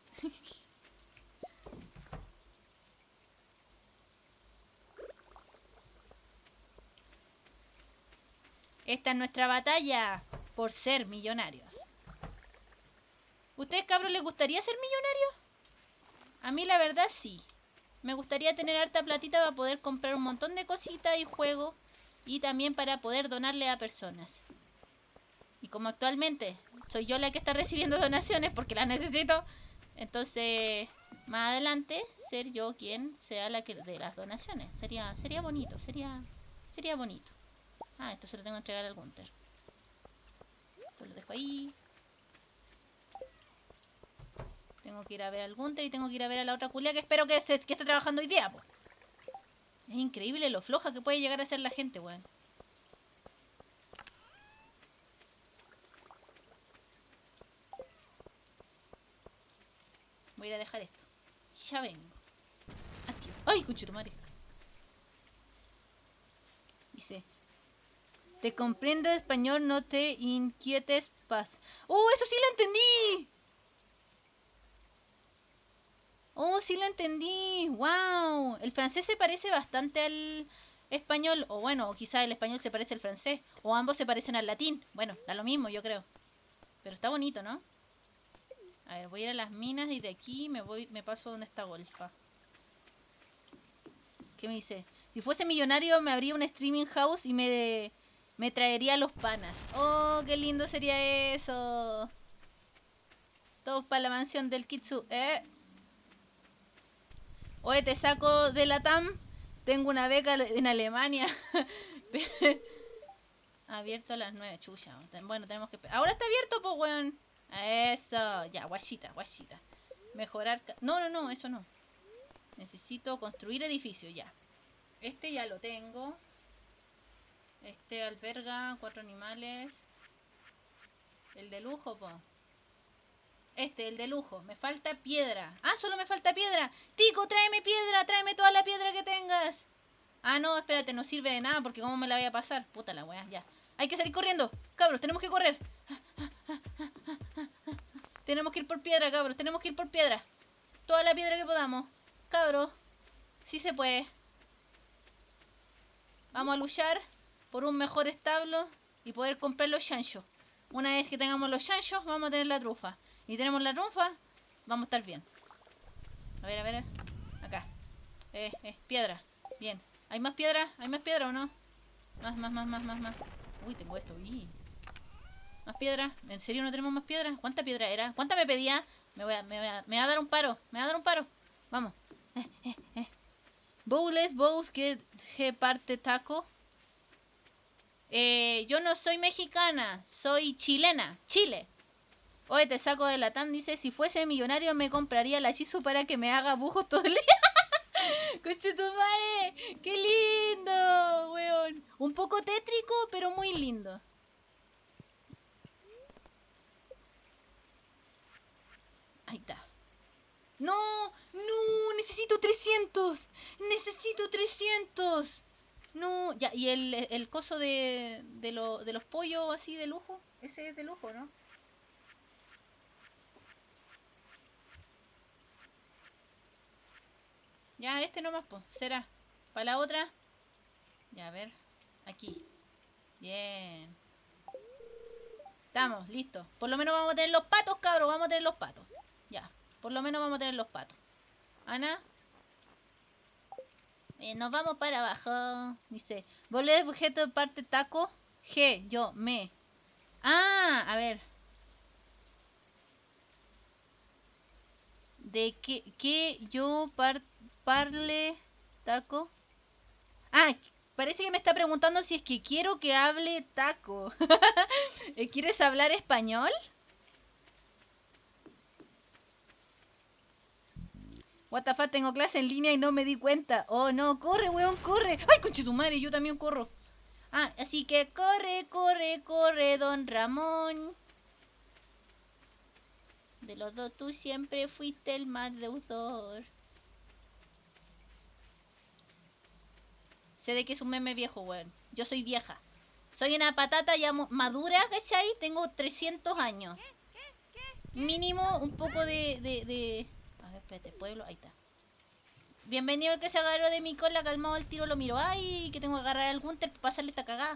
Esta es nuestra batalla por ser millonarios. ¿Ustedes, cabros, les gustaría ser millonarios? A mí la verdad sí. Me gustaría tener harta platita para poder comprar un montón de cositas y juegos. Y también para poder donarle a personas. Y como actualmente soy yo la que está recibiendo donaciones porque las necesito, entonces más adelante ser yo quien sea la que dé las donaciones. Sería sería bonito, sería sería bonito. Ah, esto se lo tengo que entregar al Gunter. Esto lo dejo ahí. Tengo que ir a ver al Gunter y tengo que ir a ver a la otra culia que espero que, se, que esté trabajando hoy día, pues. Es increíble lo floja que puede llegar a ser la gente, weón. Voy a ir a dejar esto. Ya vengo. Adiós. ¡Ay, conchetumare! Dice, te comprendo español, no te inquietes, paz. ¡Oh, eso sí lo entendí! ¡Oh, sí lo entendí! ¡Wow! El francés se parece bastante al español. O bueno, o quizá el español se parece al francés. O ambos se parecen al latín. Bueno, da lo mismo, yo creo. Pero está bonito, ¿no? A ver, voy a ir a las minas y de aquí me voy, me paso donde está Golfa. ¿Qué me dice? Si fuese millonario me abría un streaming house y me, me traería los panas. ¡Oh, qué lindo sería eso! Todos para la mansión del Kitsu. ¿Eh? Oye, te saco de la T A M. Tengo una beca en Alemania. Abierto a las nueve, chucha. Bueno, tenemos que... Ahora está abierto, pues, weón. Eso. Ya, guachita, guachita. Mejorar... No, no, no, eso no. Necesito construir edificio, ya. Este ya lo tengo. Este alberga cuatro animales. El de lujo, po. Este, el de lujo. Me falta piedra. Ah, solo me falta piedra. Tico, tráeme piedra. Tráeme toda la piedra que tengas. Ah, no, espérate, no sirve de nada porque cómo me la voy a pasar. Puta la wea, ya. Hay que salir corriendo. Cabros, tenemos que correr. Tenemos que ir por piedra, cabros. Tenemos que ir por piedra. Toda la piedra que podamos. Cabros. Sí se puede. Vamos a luchar por un mejor establo y poder comprar los chanchos. Una vez que tengamos los chanchos, vamos a tener la trufa. Y tenemos la trufa, vamos a estar bien. A ver, a ver. Acá. Eh, eh, piedra. Bien. ¿Hay más piedra? ¿Hay más piedra o no? Más, más, más, más, más, más. Uy, tengo esto. Uy. ¿Más piedra? ¿En serio no tenemos más piedra? ¿Cuánta piedra era? ¿Cuánta me pedía? Me voy a, me voy a, me va a dar un paro. Me va a dar un paro. Vamos. Eh, eh, eh. Bowles, bowls, que parte taco. Eh, yo no soy mexicana, soy chilena. Chile. Oye, te saco de la T A M, dice, si fuese millonario me compraría la Chisu para que me haga bujos todo el día. ¡Conchetumare! ¡Qué lindo, weón! Un poco tétrico, pero muy lindo. Ahí está. ¡No! ¡No! ¡Necesito trescientos! ¡Necesito trescientos! No, ya, y el, el coso de, de, lo, de los pollos así de lujo, ese es de lujo, ¿no? Ya, este nomás, pues, será. Para la otra. Ya, a ver. Aquí. Bien. Estamos, listos. Por lo menos vamos a tener los patos, cabros. Vamos a tener los patos. Ya. Por lo menos vamos a tener los patos. Ana. Eh, nos vamos para abajo. Dice. Volver objeto parte taco. G. Yo. Me. Ah, a ver. De que, que yo par, parle taco. Ah, parece que me está preguntando si es que quiero que hable taco. ¿Quieres hablar español? What the fuck, tengo clase en línea y no me di cuenta. Oh no, corre, weón, corre. Ay, conchetumare, yo también corro. Ah, así que corre, corre, corre, don Ramón. De los dos tú siempre fuiste el más deudor. Sé de que es un meme viejo, weón. Yo soy vieja. Soy una patata ya madura, ¿cachai? Tengo trescientos años. Mínimo un poco de... de, de... A ver, espérate, pueblo, ahí está. Bienvenido el que se agarró de mi cola, calmado el tiro, lo miro. Ay, que tengo que agarrar al Gunter para pasarle esta cagada.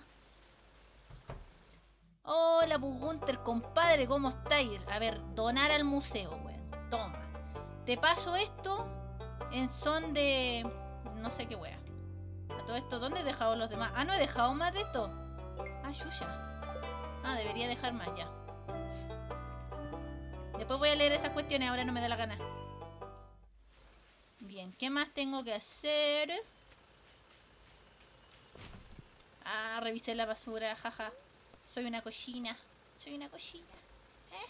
Hola, pues Gunter, compadre, ¿cómo estáis? A ver, donar al museo, weón. Toma. Te paso esto en son de... no sé qué wea. A todo esto, ¿dónde he dejado los demás? Ah, no he dejado más de esto. Ah, yuya. Ah, debería dejar más ya. Después voy a leer esas cuestiones, ahora no me da la gana. Bien, ¿qué más tengo que hacer? Ah, revisé la basura, jaja. Soy una cochina. Soy una cochina. ¿Eh?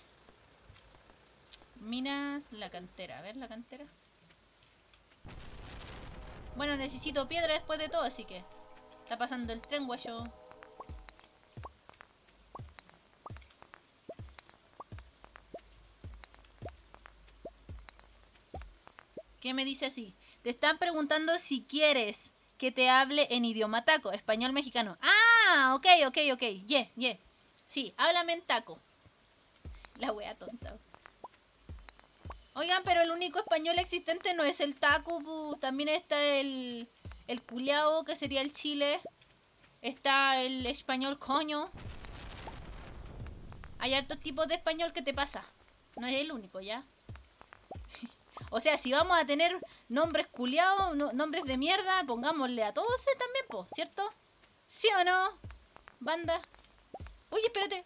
Minas, la cantera. A ver, la cantera. Bueno, necesito piedra después de todo, así que... Está pasando el tren, guayo. ¿Qué me dice así? Te están preguntando si quieres que te hable en idioma taco, español mexicano. Ah, ok, ok, ok. Yeah, yeah. Sí, háblame en taco. La wea tonta. Oigan, pero el único español existente no es el taco, pues. También está el... El culiao, que sería el chile. Está el español coño. Hay hartos tipos de español que te pasa. No es el único, ¿ya? O sea, si vamos a tener nombres culiados, no, nombres de mierda, pongámosle a todos eh, también, po, ¿cierto? ¿Sí o no? Banda. Oye, espérate.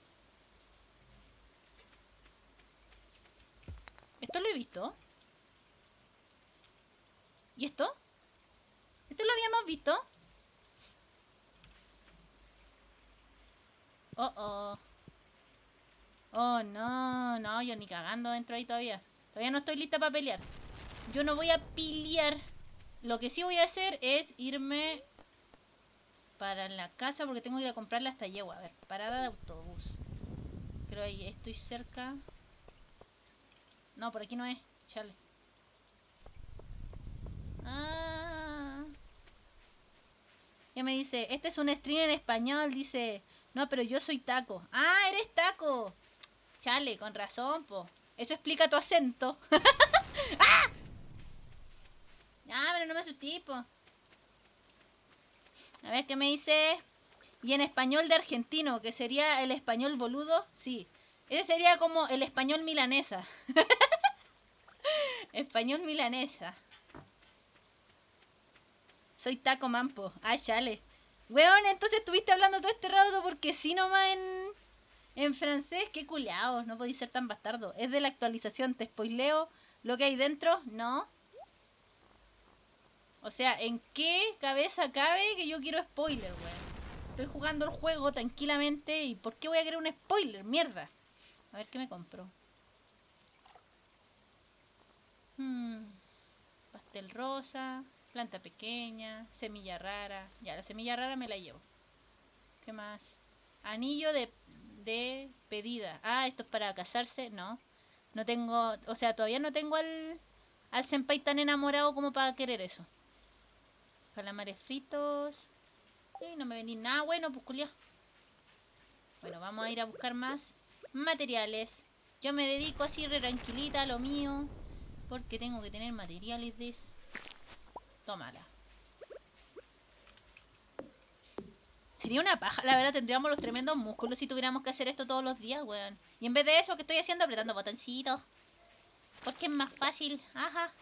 Esto lo he visto. ¿Y esto? ¿Esto lo habíamos visto? Oh, oh. Oh, no, no, yo ni cagando dentro ahí todavía. Todavía no estoy lista para pelear. Yo no voy a pelear. Lo que sí voy a hacer es irme para la casa porque tengo que ir a comprarle hasta yegua. A ver, parada de autobús. Creo ahí estoy cerca. No, por aquí no es. Chale. Ah. Ya me dice, este es un stream en español, dice. No, pero yo soy Taco. Ah, eres Taco. Chale, con razón, po. Eso explica tu acento. ¡Ah! Ah, pero no me asusté, po. A ver qué me dice. Y en español de argentino, que sería el español boludo, sí. Ese sería como el español milanesa. Español milanesa. Soy Taco Mampo. Ah, chale. Weón, entonces estuviste hablando todo este rato porque sí nomás en, en francés. Qué culiao, no podéis ser tan bastardo. Es de la actualización, te spoileo lo que hay dentro. No. O sea, ¿en qué cabeza cabe que yo quiero spoiler, weón? Estoy jugando el juego tranquilamente y ¿por qué voy a querer un spoiler? Mierda. A ver qué me compro. Hmm, pastel rosa, planta pequeña, semilla rara. Ya, la semilla rara me la llevo. ¿Qué más? Anillo de, de pedida. Ah, esto es para casarse. No. No tengo, o sea, todavía no tengo al, al senpai tan enamorado como para querer eso. Calamares fritos. Y no me vendí nada bueno, pues culiao. Bueno, vamos a ir a buscar más materiales. Yo me dedico así re tranquilita a lo mío. Porque tengo que tener materiales de eso. Tómala. Sería una paja, la verdad, tendríamos los tremendos músculos si tuviéramos que hacer esto todos los días, weón. Y en vez de eso, ¿qué estoy haciendo? Apretando botoncitos. Porque es más fácil. Ajá.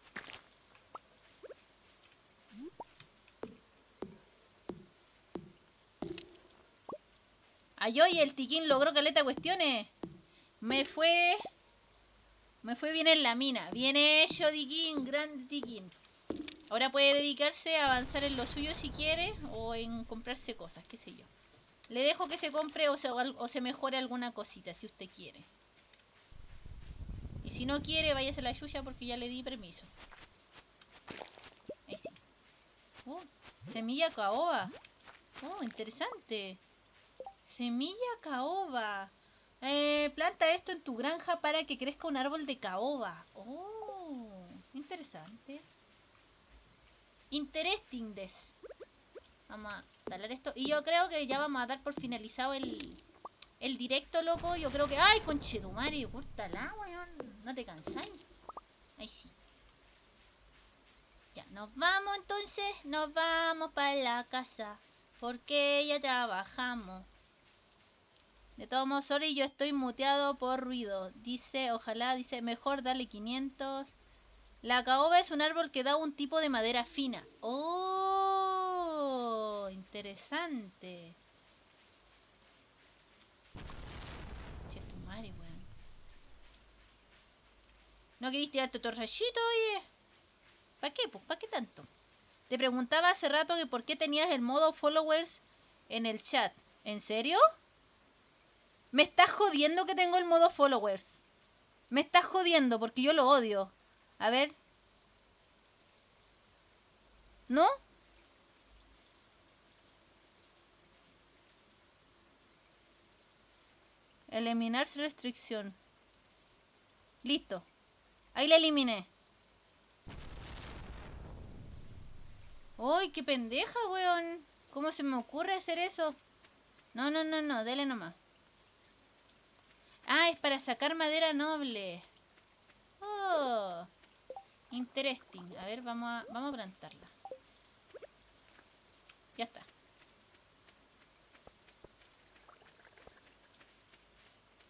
Ay, oye, el tiquín logró caleta cuestiones. Me fue... Me fue bien en la mina. Bien hecho, tiquín. Grande tiquín. Ahora puede dedicarse a avanzar en lo suyo si quiere. O en comprarse cosas, qué sé yo. Le dejo que se compre o se, o se mejore alguna cosita si usted quiere. Y si no quiere, váyase a la yuya porque ya le di permiso. Ahí sí. Oh, semilla caoba. Oh, interesante. Semilla caoba. Eh, planta esto en tu granja para que crezca un árbol de caoba. Oh, interesante. Interesting des. Vamos a talar esto. Y yo creo que ya vamos a dar por finalizado el, el directo, loco. Yo creo que... ¡Ay, conchetumare! Córtala, weón. No te cansáis. Ahí sí. Ya, nos vamos entonces. Nos vamos para la casa. Porque ya trabajamos. De todos modos, sorry, yo estoy muteado por ruido. Dice, ojalá, dice, mejor dale quinientos. La caoba es un árbol que da un tipo de madera fina. ¡Oh! Interesante. Che, tu madre, weón. ¿No querís tirar tu torrellito, oye? ¿Para qué? Pues, ¿para qué tanto? Te preguntaba hace rato que por qué tenías el modo followers en el chat. ¿En serio? Me estás jodiendo que tengo el modo followers. Me estás jodiendo porque yo lo odio. A ver. ¿No? Eliminar restricción. Listo. Ahí la eliminé. ¡Uy, qué pendeja, weón! ¿Cómo se me ocurre hacer eso? No, no, no, no. Dele nomás. Ah, es para sacar madera noble. Oh. Interesting. A ver, vamos a, vamos a plantarla. Ya está.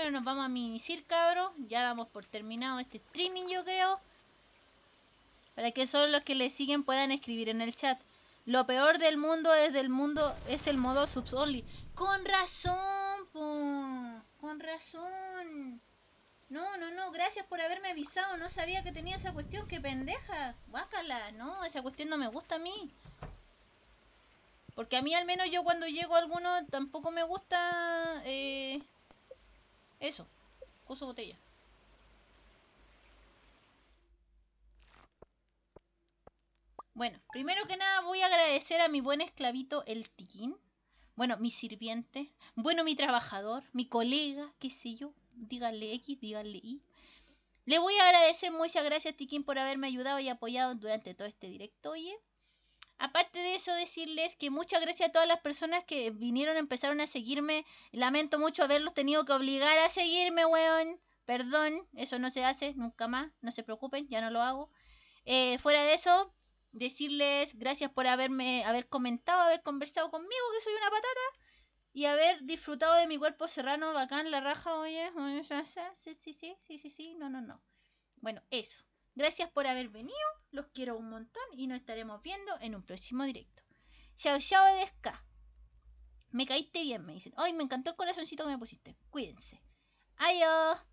Bueno, nos vamos a minicir, cabros. Ya damos por terminado este streaming, yo creo. Para que solo los que le siguen puedan escribir en el chat. Lo peor del mundo es del mundo es el modo subs only. Con razón, po. Con razón. No, no, no, gracias por haberme avisado. No sabía que tenía esa cuestión, qué pendeja. Guácala, no, esa cuestión no me gusta a mí. Porque a mí al menos yo cuando llego a alguno tampoco me gusta eh, eso. Uso botella. Bueno, primero que nada voy a agradecer a mi buen esclavito el Tiquín. Bueno, mi sirviente. Bueno, mi trabajador, mi colega, qué sé yo. Díganle X, díganle Y. Le voy a agradecer, muchas gracias Tiquín por haberme ayudado y apoyado durante todo este directo, oye. Aparte de eso, decirles que muchas gracias a todas las personas que vinieron, empezaron a seguirme. Lamento mucho haberlos tenido que obligar a seguirme, weón. Perdón, eso no se hace nunca más. No se preocupen, ya no lo hago. Eh, fuera de eso, decirles gracias por haberme haber comentado, haber conversado conmigo, que soy una patata. Y haber disfrutado de mi cuerpo serrano, bacán, la raja, oye. Sí, sí, sí, sí, sí, sí, no, no, no. Bueno, eso. Gracias por haber venido, los quiero un montón y nos estaremos viendo en un próximo directo. Chao, chao de Ska. Me caíste bien, me dicen. Ay, me encantó el corazoncito que me pusiste. Cuídense. Adiós.